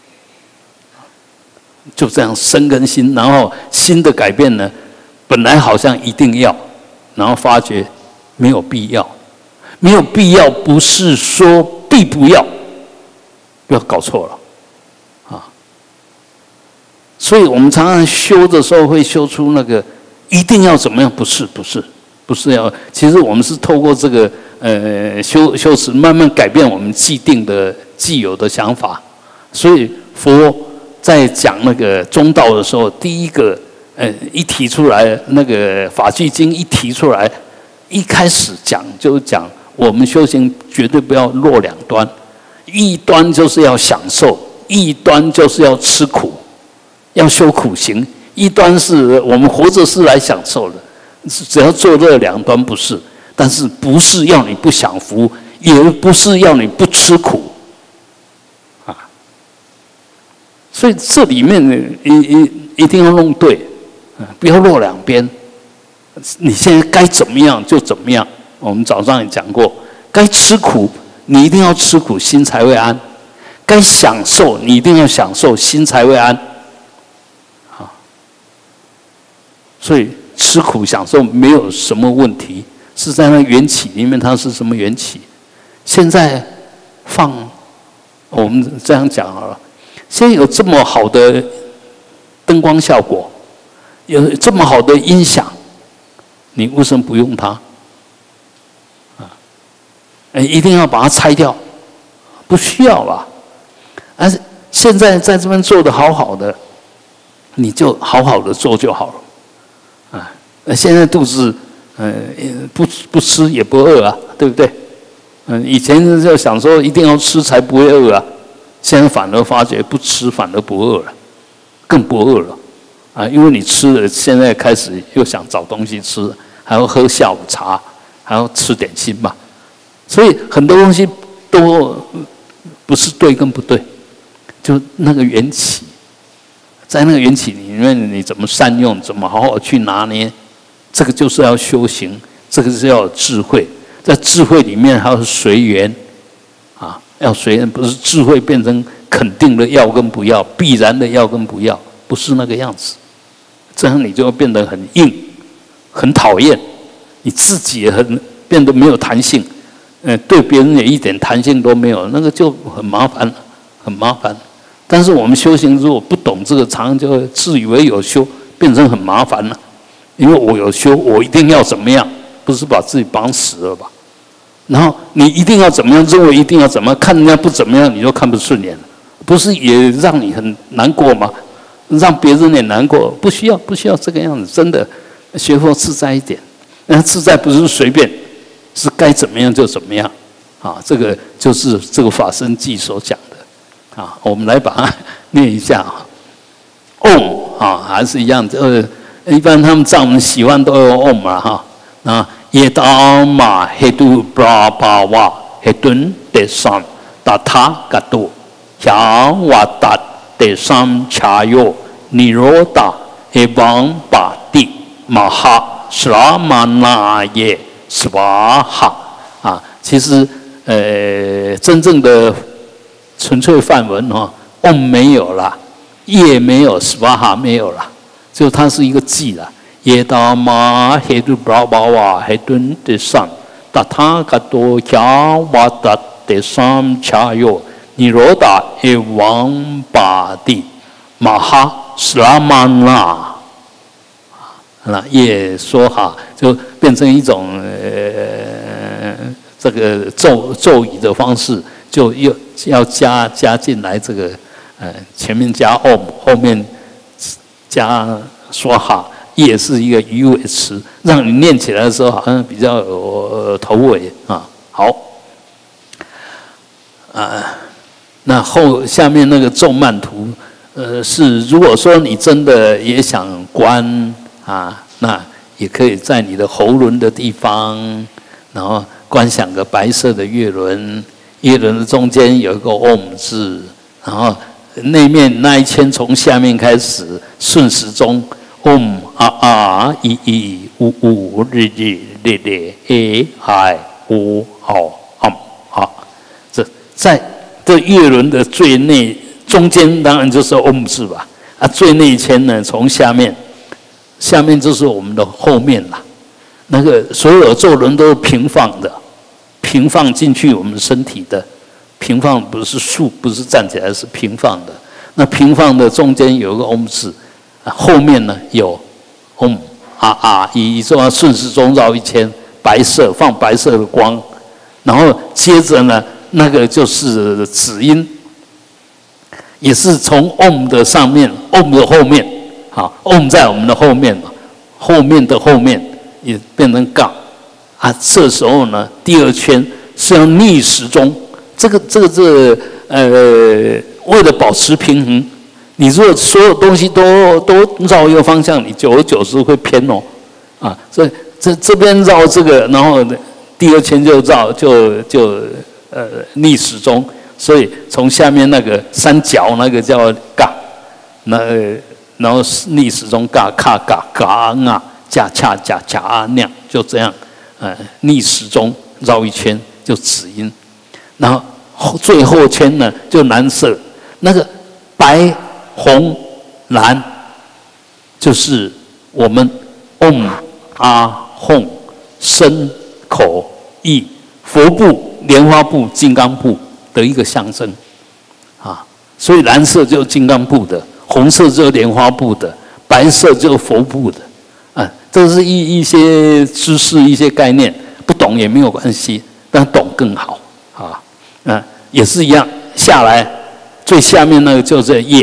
就这样身跟心，然后心的改变呢，本来好像一定要，然后发觉没有必要，没有必要不是说必不要，不要搞错了，啊！所以我们常常修的时候会修出那个一定要怎么样，不是不是不是要，其实我们是透过这个呃修修持，慢慢改变我们既定的既有的想法，所以佛。在讲那个中道的时候，第一个，呃，一提出来，那个《法句经》一提出来，一开始讲就是讲我们修行绝对不要落两端，一端就是要享受，一端就是要吃苦，要修苦行。一端是我们活着是来享受的，只要做这两端不是，但是不是要你不享福，也不是要你不吃苦。所以这里面呢，一一一定要弄对，不要落两边。你现在该怎么样就怎么样。我们早上也讲过，该吃苦你一定要吃苦，心才会安；该享受你一定要享受，心才会安。啊，所以吃苦享受没有什么问题，是在那缘起里面，它是什么缘起？现在放，我们这样讲好了。现在有这么好的灯光效果，有这么好的音响，你为什么不用它？啊，哎，一定要把它拆掉？不需要吧？而是现在在这边做的好好的，你就好好的做就好了。啊，现在肚子，呃，不不吃也不饿啊，对不对？嗯，以前就想说一定要吃才不会饿啊。现在反而发觉不吃反而不饿了，更不饿了，啊！因为你吃了，现在开始又想找东西吃，还要喝下午茶，还要吃点心嘛，所以很多东西都不是对跟不对，就那个缘起，在那个缘起里面，你怎么善用，怎么好好去拿捏，这个就是要修行，这个是要有智慧，在智慧里面还要随缘，啊。要随缘，不是智慧变成肯定的要跟不要，必然的要跟不要，不是那个样子。这样你就会变得很硬，很讨厌，你自己也很变得没有弹性，呃，对别人也一点弹性都没有，那个就很麻烦，很麻烦。但是我们修行如果不懂这个，常常就会自以为有修，变成很麻烦了。因为我有修，我一定要怎么样，不是把自己绑死了吧？然后你一定要怎么样，认为一定要怎么样，看人家不怎么样，你就看不顺眼了，不是也让你很难过吗？让别人也难过，不需要，不需要这个样子，真的学佛自在一点。那自在不是随便，是该怎么样就怎么样，啊，这个就是这个法身记所讲的，啊，我们来把它念一下啊。唵啊，还是一样，呃，一般他们藏文喜欢都有唵嘛，哈，啊。耶达玛嘿度布拉巴瓦嘿顿德桑达他嘎多雅瓦达德桑恰哟尼罗达嘿王巴蒂玛哈斯拉玛那耶斯瓦哈啊，其实呃真正的纯粹梵文哈，唵没有啦，耶没有，斯瓦哈没有啦，就它是一个记啦。耶达玛嘿度布拉巴瓦嘿顿德桑达他嘎多雅瓦达德桑恰哟尼罗达嘿王巴蒂玛哈斯拉玛那， 那叶说哈就变成一种呃这个咒咒语的方式，就又要加加进来这个呃前面加 om， 后面加说哈，叶是一个鱼尾词，让你念起来的时候好像比较有头尾啊。好，啊，那后下面那个咒曼图，呃，是如果说你真的也想观啊，那也可以在你的喉轮的地方，然后观想个白色的月轮，月轮的中间有一个 om 字，然后那面那一圈从下面开始顺时钟 om 啊啊一一五五日日日日 a i u o om 啊，这在这月轮的最内中间当然就是 om 字吧，啊最内圈呢从下面。下面就是我们的后面啦，那个所有咒轮都是平放的，平放进去我们身体的，平放不是竖，不是站起来，是平放的。那平放的中间有个 om 字，后面呢有 om 啊啊，以这样顺时钟绕一圈，白色放白色的光，然后接着呢那个就是子音，也是从 om 的上面 om 的后面。好 ，om 在我们的后面嘛，后面的后面也变成杠啊。这时候呢，第二圈是要逆时钟，这个这个这个呃，为了保持平衡，你如果所有东西都都绕一个方向，你久而久之会偏哦啊。所以这这边绕这个，然后第二圈就绕就就呃逆时钟，所以从下面那个三角那个叫杠，那。然后逆时钟嘎卡嘎嘎啊，加恰加恰啊那样，就这样，呃，逆时钟绕一圈就子音，然后最后圈呢就蓝色，那个白红蓝就是我们 om 啊 hom 身口意佛部、莲花部、金刚部的一个象征啊，所以蓝色就是金刚部的。红色就是莲花部的，白色就是佛部的，啊，这是一一些知识、一些概念，不懂也没有关系，但懂更好啊。啊，也是一样，下来最下面那个就是叶，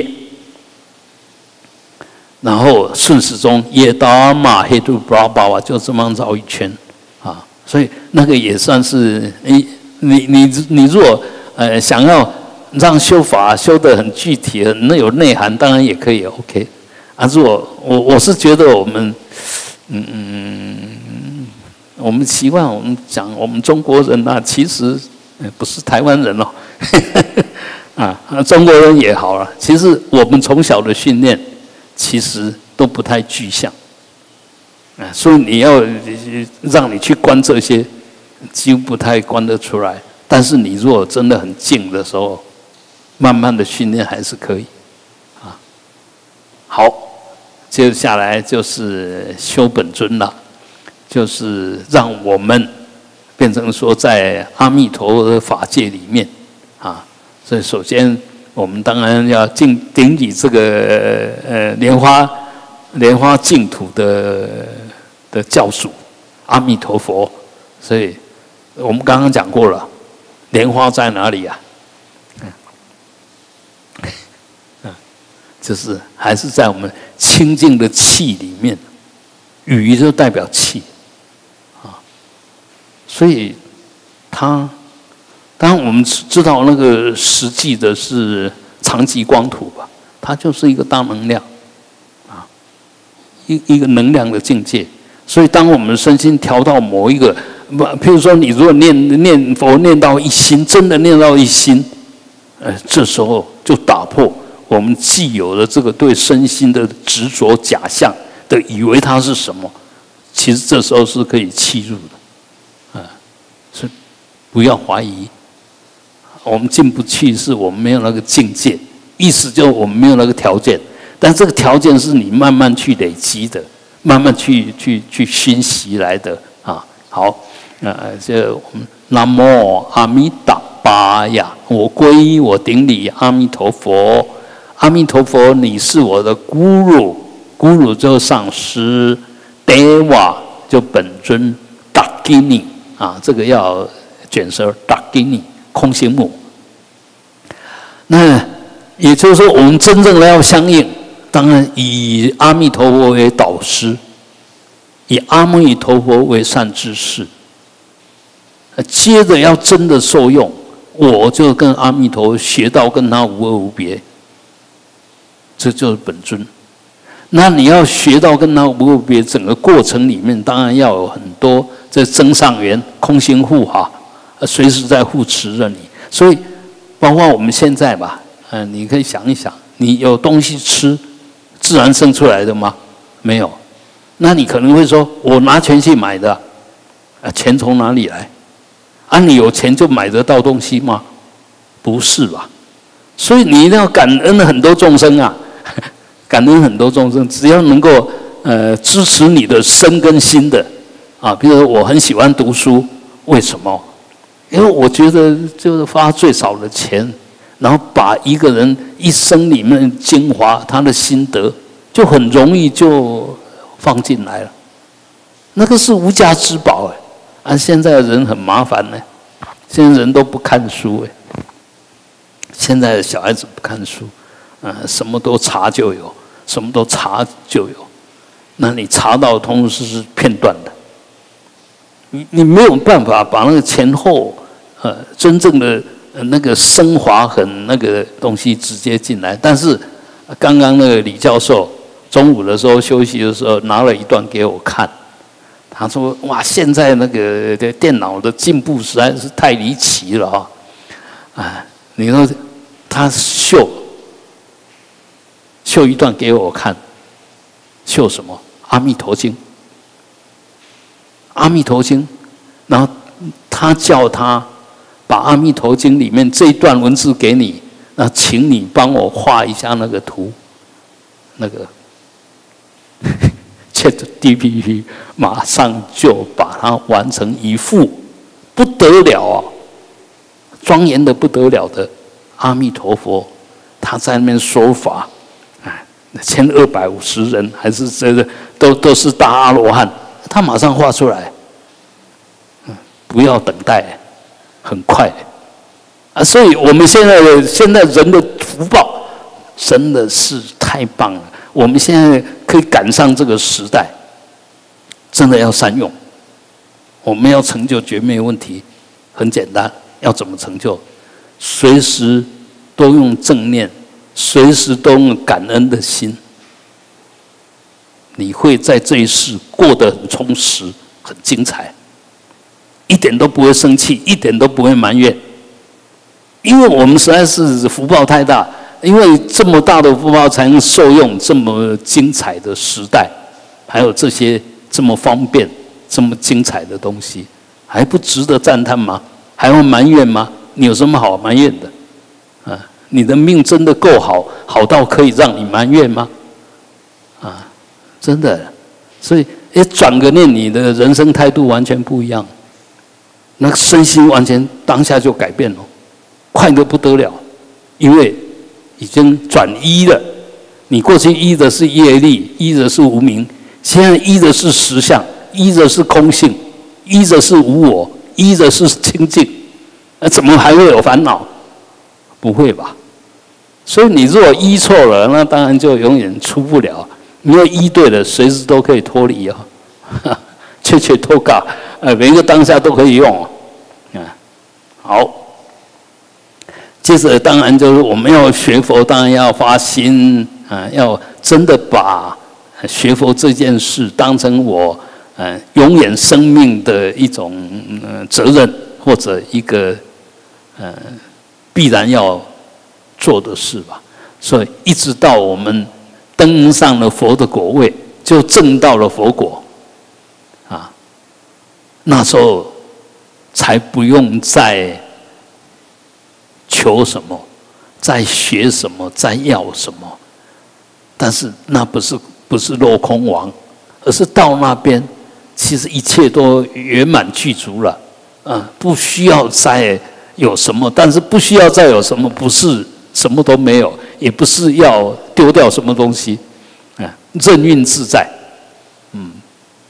然后顺时钟叶达玛黑度布拉巴瓦就这么绕一圈啊，所以那个也算是你你你你如果呃想要。让修法修得很具体，很有内涵，当然也可以 OK。啊，如果我我是觉得我们，嗯嗯，我们习惯我们讲我们中国人啊，其实不是台湾人哦，啊，中国人也好了。其实我们从小的训练，其实都不太具象，啊，所以你要让你去观这些，几乎不太观得出来。但是你如果真的很静的时候，慢慢的训练还是可以，啊，好，接下来就是修本尊了，就是让我们变成说在阿弥陀佛的法界里面，啊，所以首先我们当然要敬顶礼这个呃莲花莲花净土的的教主阿弥陀佛，所以我们刚刚讲过了，莲花在哪里啊？就是还是在我们清净的气里面，雨就代表气，啊，所以它，当然我们知道那个实际的是长极光土吧，它就是一个大能量，啊，一一个能量的境界。所以当我们身心调到某一个，不，譬如说你如果念念佛念到一心，真的念到一心，呃，这时候就打破我们既有的这个对身心的执着假象的，以为它是什么，其实这时候是可以契入的，啊，所以不要怀疑。我们进不去，是我们没有那个境界，意思就是我们没有那个条件，但这个条件是你慢慢去累积的，慢慢去去去熏习来的啊。好，呃，这我们南无阿弥达巴呀，我皈依，我顶礼阿弥陀佛。阿弥陀佛，你是我的 guru，guru 就是上师， Deva 就本尊 Dakini 啊，这个要卷舌 Dakini 空心木。那也就是说，我们真正的要相应，当然以阿弥陀佛为导师，以阿弥陀佛为善知识。接着要真的受用，我就跟阿弥陀佛学到跟他无二无别，这就是本尊。那你要学到跟他无二无别，整个过程里面当然要有很多这增上缘、空心护哈，随时在护持着你。所以，包括我们现在吧，嗯，你可以想一想，你有东西吃，自然生出来的吗？没有。那你可能会说，我拿钱去买的，啊，钱从哪里来？啊，你有钱就买得到东西吗？不是吧？所以你一定要感恩很多众生啊，感恩很多众生，只要能够呃支持你的身跟心的啊。比如说我很喜欢读书，为什么？因为我觉得就是花最少的钱，然后把一个人一生里面的精华，他的心得，就很容易就放进来了。那个是无价之宝哎。啊，现在的人很麻烦呢，现在人都不看书哎。现在的小孩子不看书，啊，什么都查就有，什么都查就有。那你查到通常是片段的，你你没有办法把那个前后呃真正的那个升华很那个东西直接进来。但是刚刚那个李教授中午的时候休息的时候拿了一段给我看。他说：“哇，现在那个电脑的进步实在是太离奇了哈！啊，你说他秀秀一段给我看，秀什么？《阿弥陀经》。《阿弥陀经》，然后他叫他把《阿弥陀经》里面这一段文字给你，那请你帮我画一下那个图，那个。” ChatGPT 马上就把它完成一幅不得了啊，庄严的不得了的阿弥陀佛，他在那边说法，哎，千二百五十人还是这个都都是大阿罗汉，他马上画出来，嗯，不要等待，很快啊！所以我们现在的现在人的福报真的是太棒了。我们现在可以赶上这个时代，真的要善用。我们要成就绝没问题，很简单，要怎么成就？随时都用正念，随时都用感恩的心，你会在这一世过得很充实、很精彩，一点都不会生气，一点都不会埋怨，因为我们实在是福报太大。因为这么大的福报才能受用这么精彩的时代，还有这些这么方便、这么精彩的东西，还不值得赞叹吗？还要埋怨吗？你有什么好埋怨的？啊，你的命真的够好，好到可以让你埋怨吗？啊，真的，所以哎，转个念，你的人生态度完全不一样，那个身心完全当下就改变了，快得不得了，因为。已经转依了，你过去依的是业力，依的是无明，现在依的是实相，依的是空性，依的是无我，依的是清净，那怎么还会有烦恼？不会吧？所以你如果依错了，那当然就永远出不了。你要依对了，随时都可以脱离啊，切切脱嘎，呃，每一个当下都可以用啊。好。接着，当然就是我们要学佛，当然要发心啊，要真的把学佛这件事当成我呃永远生命的一种呃责任，或者一个呃必然要做的事吧。所以，一直到我们登上了佛的果位，就证到了佛果啊，那时候才不用再。求什么，在学什么，在要什么？但是那不是不是落空王，而是到那边，其实一切都圆满具足了，啊，不需要再有什么，但是不需要再有什么，不是什么都没有，也不是要丢掉什么东西，啊，任运自在，嗯，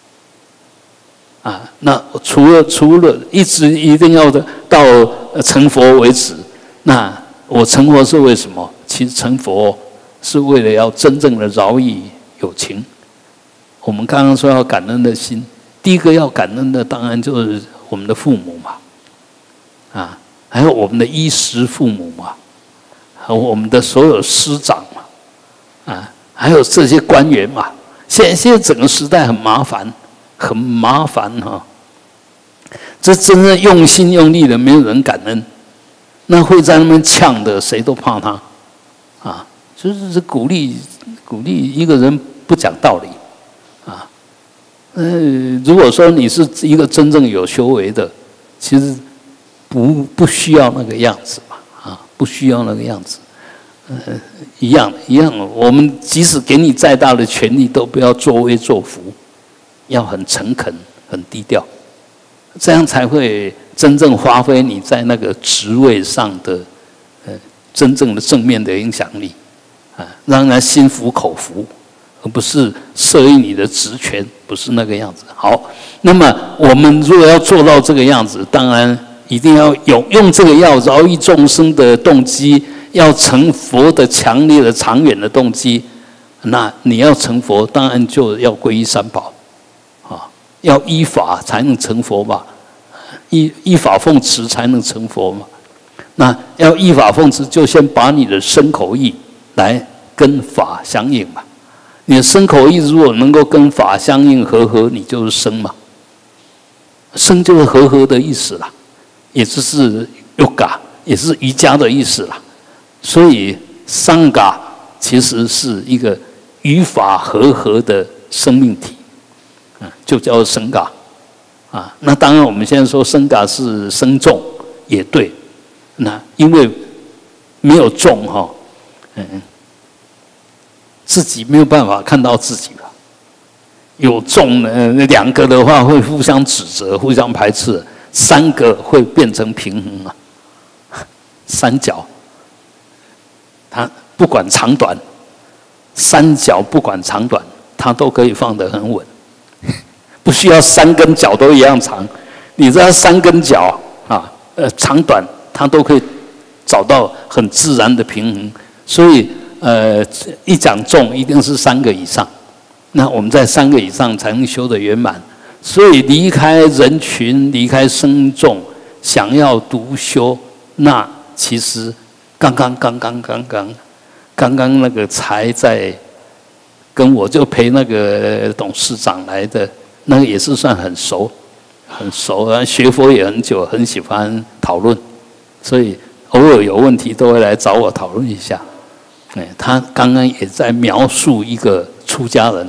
啊，那除了除了一直一定要的到成佛为止，那我成佛是为什么？其实成佛是为了要真正的饶益有情。我们刚刚说要感恩的心，第一个要感恩的当然就是我们的父母嘛，啊，还有我们的衣食父母嘛，还有我们的所有师长嘛，啊，还有这些官员嘛。现在现在整个时代很麻烦。很麻烦哈，这真正用心用力的，没有人感恩。那会在那边呛的，谁都怕他，啊，就是鼓励鼓励一个人不讲道理，啊，呃，如果说你是一个真正有修为的，其实不不需要那个样子嘛，啊，不需要那个样子，呃，一样一样，我们即使给你再大的权利，都不要作威作福。要很诚恳、很低调，这样才会真正发挥你在那个职位上的呃真正的正面的影响力，啊，让人心服口服，而不是设立你的职权，不是那个样子。好，那么我们如果要做到这个样子，当然一定要有用这个要饶益众生的动机，要成佛的强烈的、长远的动机。那你要成佛，当然就要皈依三宝。要依法才能成佛嘛，依依法奉持才能成佛嘛。那要依法奉持，就先把你的身口意来跟法相应嘛。你的身口意如果能够跟法相应和合，你就是生嘛。生就是和合的意思啦，也就是 yoga， 也是瑜伽的意思啦。所以桑嘎其实是一个与法和合的生命体。就叫僧伽，啊，那当然我们现在说僧伽是僧众也对，那因为没有众哈，嗯，自己没有办法看到自己了。有众呢，两个的话会互相指责、互相排斥，三个会变成平衡啊，三角，它不管长短，三角不管长短，它都可以放得很稳。不需要三根脚都一样长，你知道三根脚啊，呃，长短它都可以找到很自然的平衡。所以，呃，一讲重一定是三个以上，那我们在三个以上才能修得圆满。所以离开人群，离开僧众，想要独修，那其实刚刚刚刚刚刚刚刚那个才在跟我就陪那个董事长来的。那个也是算很熟，很熟啊，学佛也很久，很喜欢讨论，所以偶尔有问题都会来找我讨论一下。哎，他刚刚也在描述一个出家人，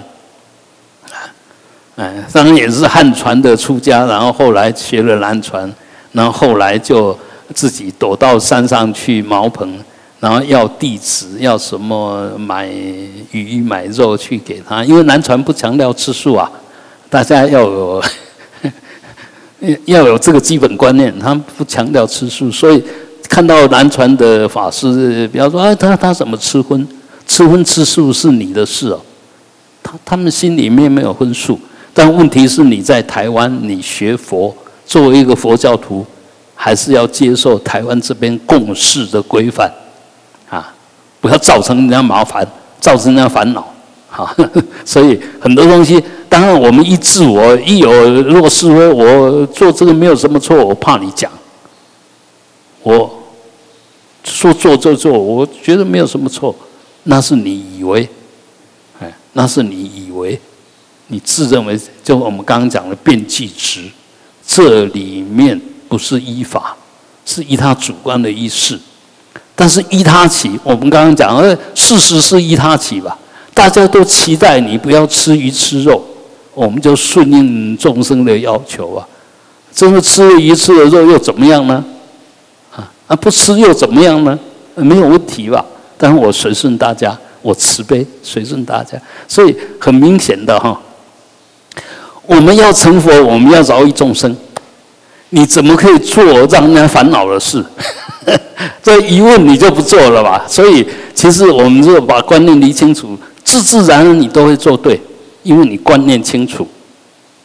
哎，当然也是汉传的出家，然后后来学了南传，然后后来就自己躲到山上去茅棚，然后要弟子要什么买鱼买肉去给他，因为南传不强调吃素啊。大家要有要有这个基本观念，他们不强调吃素，所以看到南传的法师，比方说，哎，他他怎么吃荤？吃荤吃素是你的事哦，他他们心里面没有荤素，但问题是你在台湾，你学佛，作为一个佛教徒，还是要接受台湾这边共识的规范啊，不要造成人家麻烦，造成人家烦恼。啊，所以很多东西，当然我们一自我一有若是说我做这个没有什么错，我怕你讲，我说做就做，我觉得没有什么错，那是你以为，哎，那是你以为，你自认为，就我们刚刚讲的辩计执，这里面不是依法，是依他主观的意识，但是依他起，我们刚刚讲，呃，事实是依他起吧。大家都期待你不要吃鱼吃肉，我们就顺应众生的要求啊。真的吃了鱼吃了肉又怎么样呢？啊啊，不吃又怎么样呢？没有问题吧？但是我随顺大家，我慈悲随顺大家，所以很明显的哈，我们要成佛，我们要饶益众生，你怎么可以做让人家烦恼的事？这疑问你就不做了吧？所以其实我们如果把观念理清楚。自自然然你都会做对，因为你观念清楚，啊，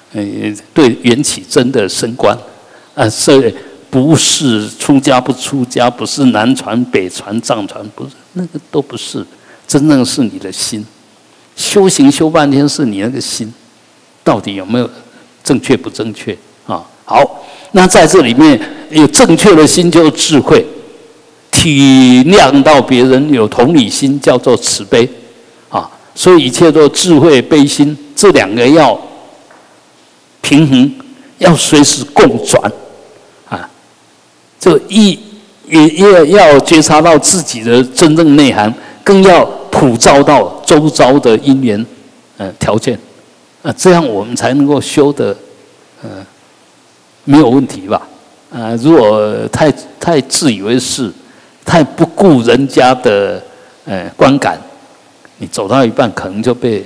呃，对缘起真的升观，啊，所以不是出家不出家，不是南传北传藏传，不是那个都不是，真正是你的心。修行修半天是你那个心，到底有没有正确不正确啊？好，那在这里面有正确的心就是智慧，体谅到别人有同理心叫做慈悲啊。所以一切都智慧悲心这两个要平衡，要随时共转啊。就一也也要觉察到自己的真正内涵，更要普照到周遭的因缘呃条件啊，这样我们才能够修得呃没有问题吧？啊，如果太太自以为是，太不顾人家的呃观感，你走到一半可能就被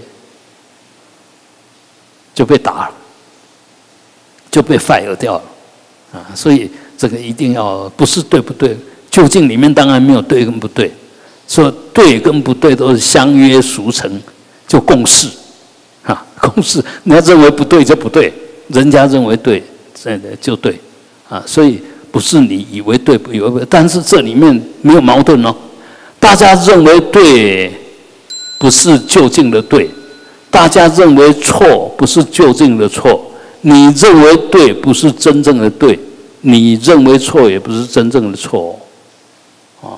就被打了，就被 fire 掉了啊！所以这个一定要不是对不对？究竟里面当然没有对跟不对，说对跟不对都是相约俗成，就共识啊，共识。你要认为不对就不对，人家认为对，真的就对啊！所以不是你以为对不以为不对，但是这里面没有矛盾哦。大家认为对，不是究竟的对；大家认为错，不是究竟的错。你认为对，不是真正的对；你认为错，也不是真正的错。哦，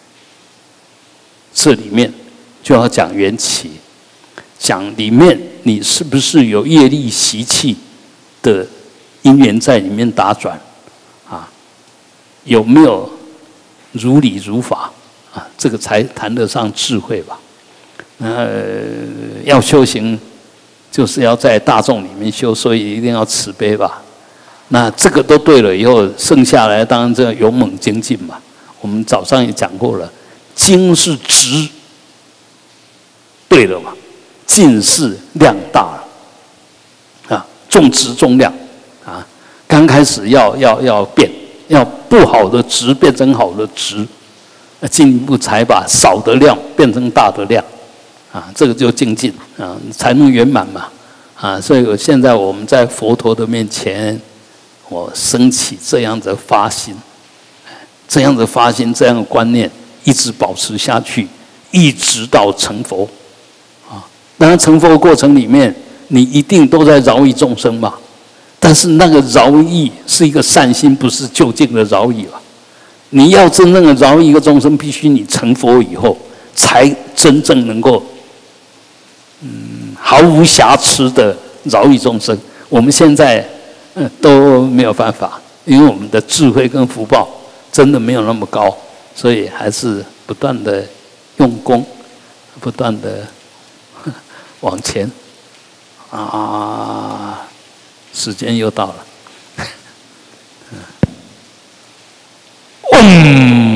这里面就要讲缘起，讲里面你是不是有业力习气的因缘在里面打转啊？有没有如理如法啊？这个才谈得上智慧吧。呃，要修行，就是要在大众里面修，所以一定要慈悲吧。那这个都对了以后，剩下来当然这勇猛精进嘛。我们早上也讲过了，精是直，对了嘛，进是量大了，啊，重质重量啊。刚开始要要要变，要不好的质变成好的质，进一步才把少的量变成大的量。啊，这个就精进啊，才能圆满嘛，啊，所以现在我们在佛陀的面前，我升起这样的发心，这样的发心，这样的观念，一直保持下去，一直到成佛，啊，当然成佛的过程里面，你一定都在饶益众生嘛，但是那个饶益是一个善心，不是究竟的饶益了。你要真正的饶益一个众生，必须你成佛以后，才真正能够。嗯，毫无瑕疵的饶益众生，我们现在嗯都没有办法，因为我们的智慧跟福报真的没有那么高，所以还是不断的用功，不断的往前啊，时间又到了，嗯。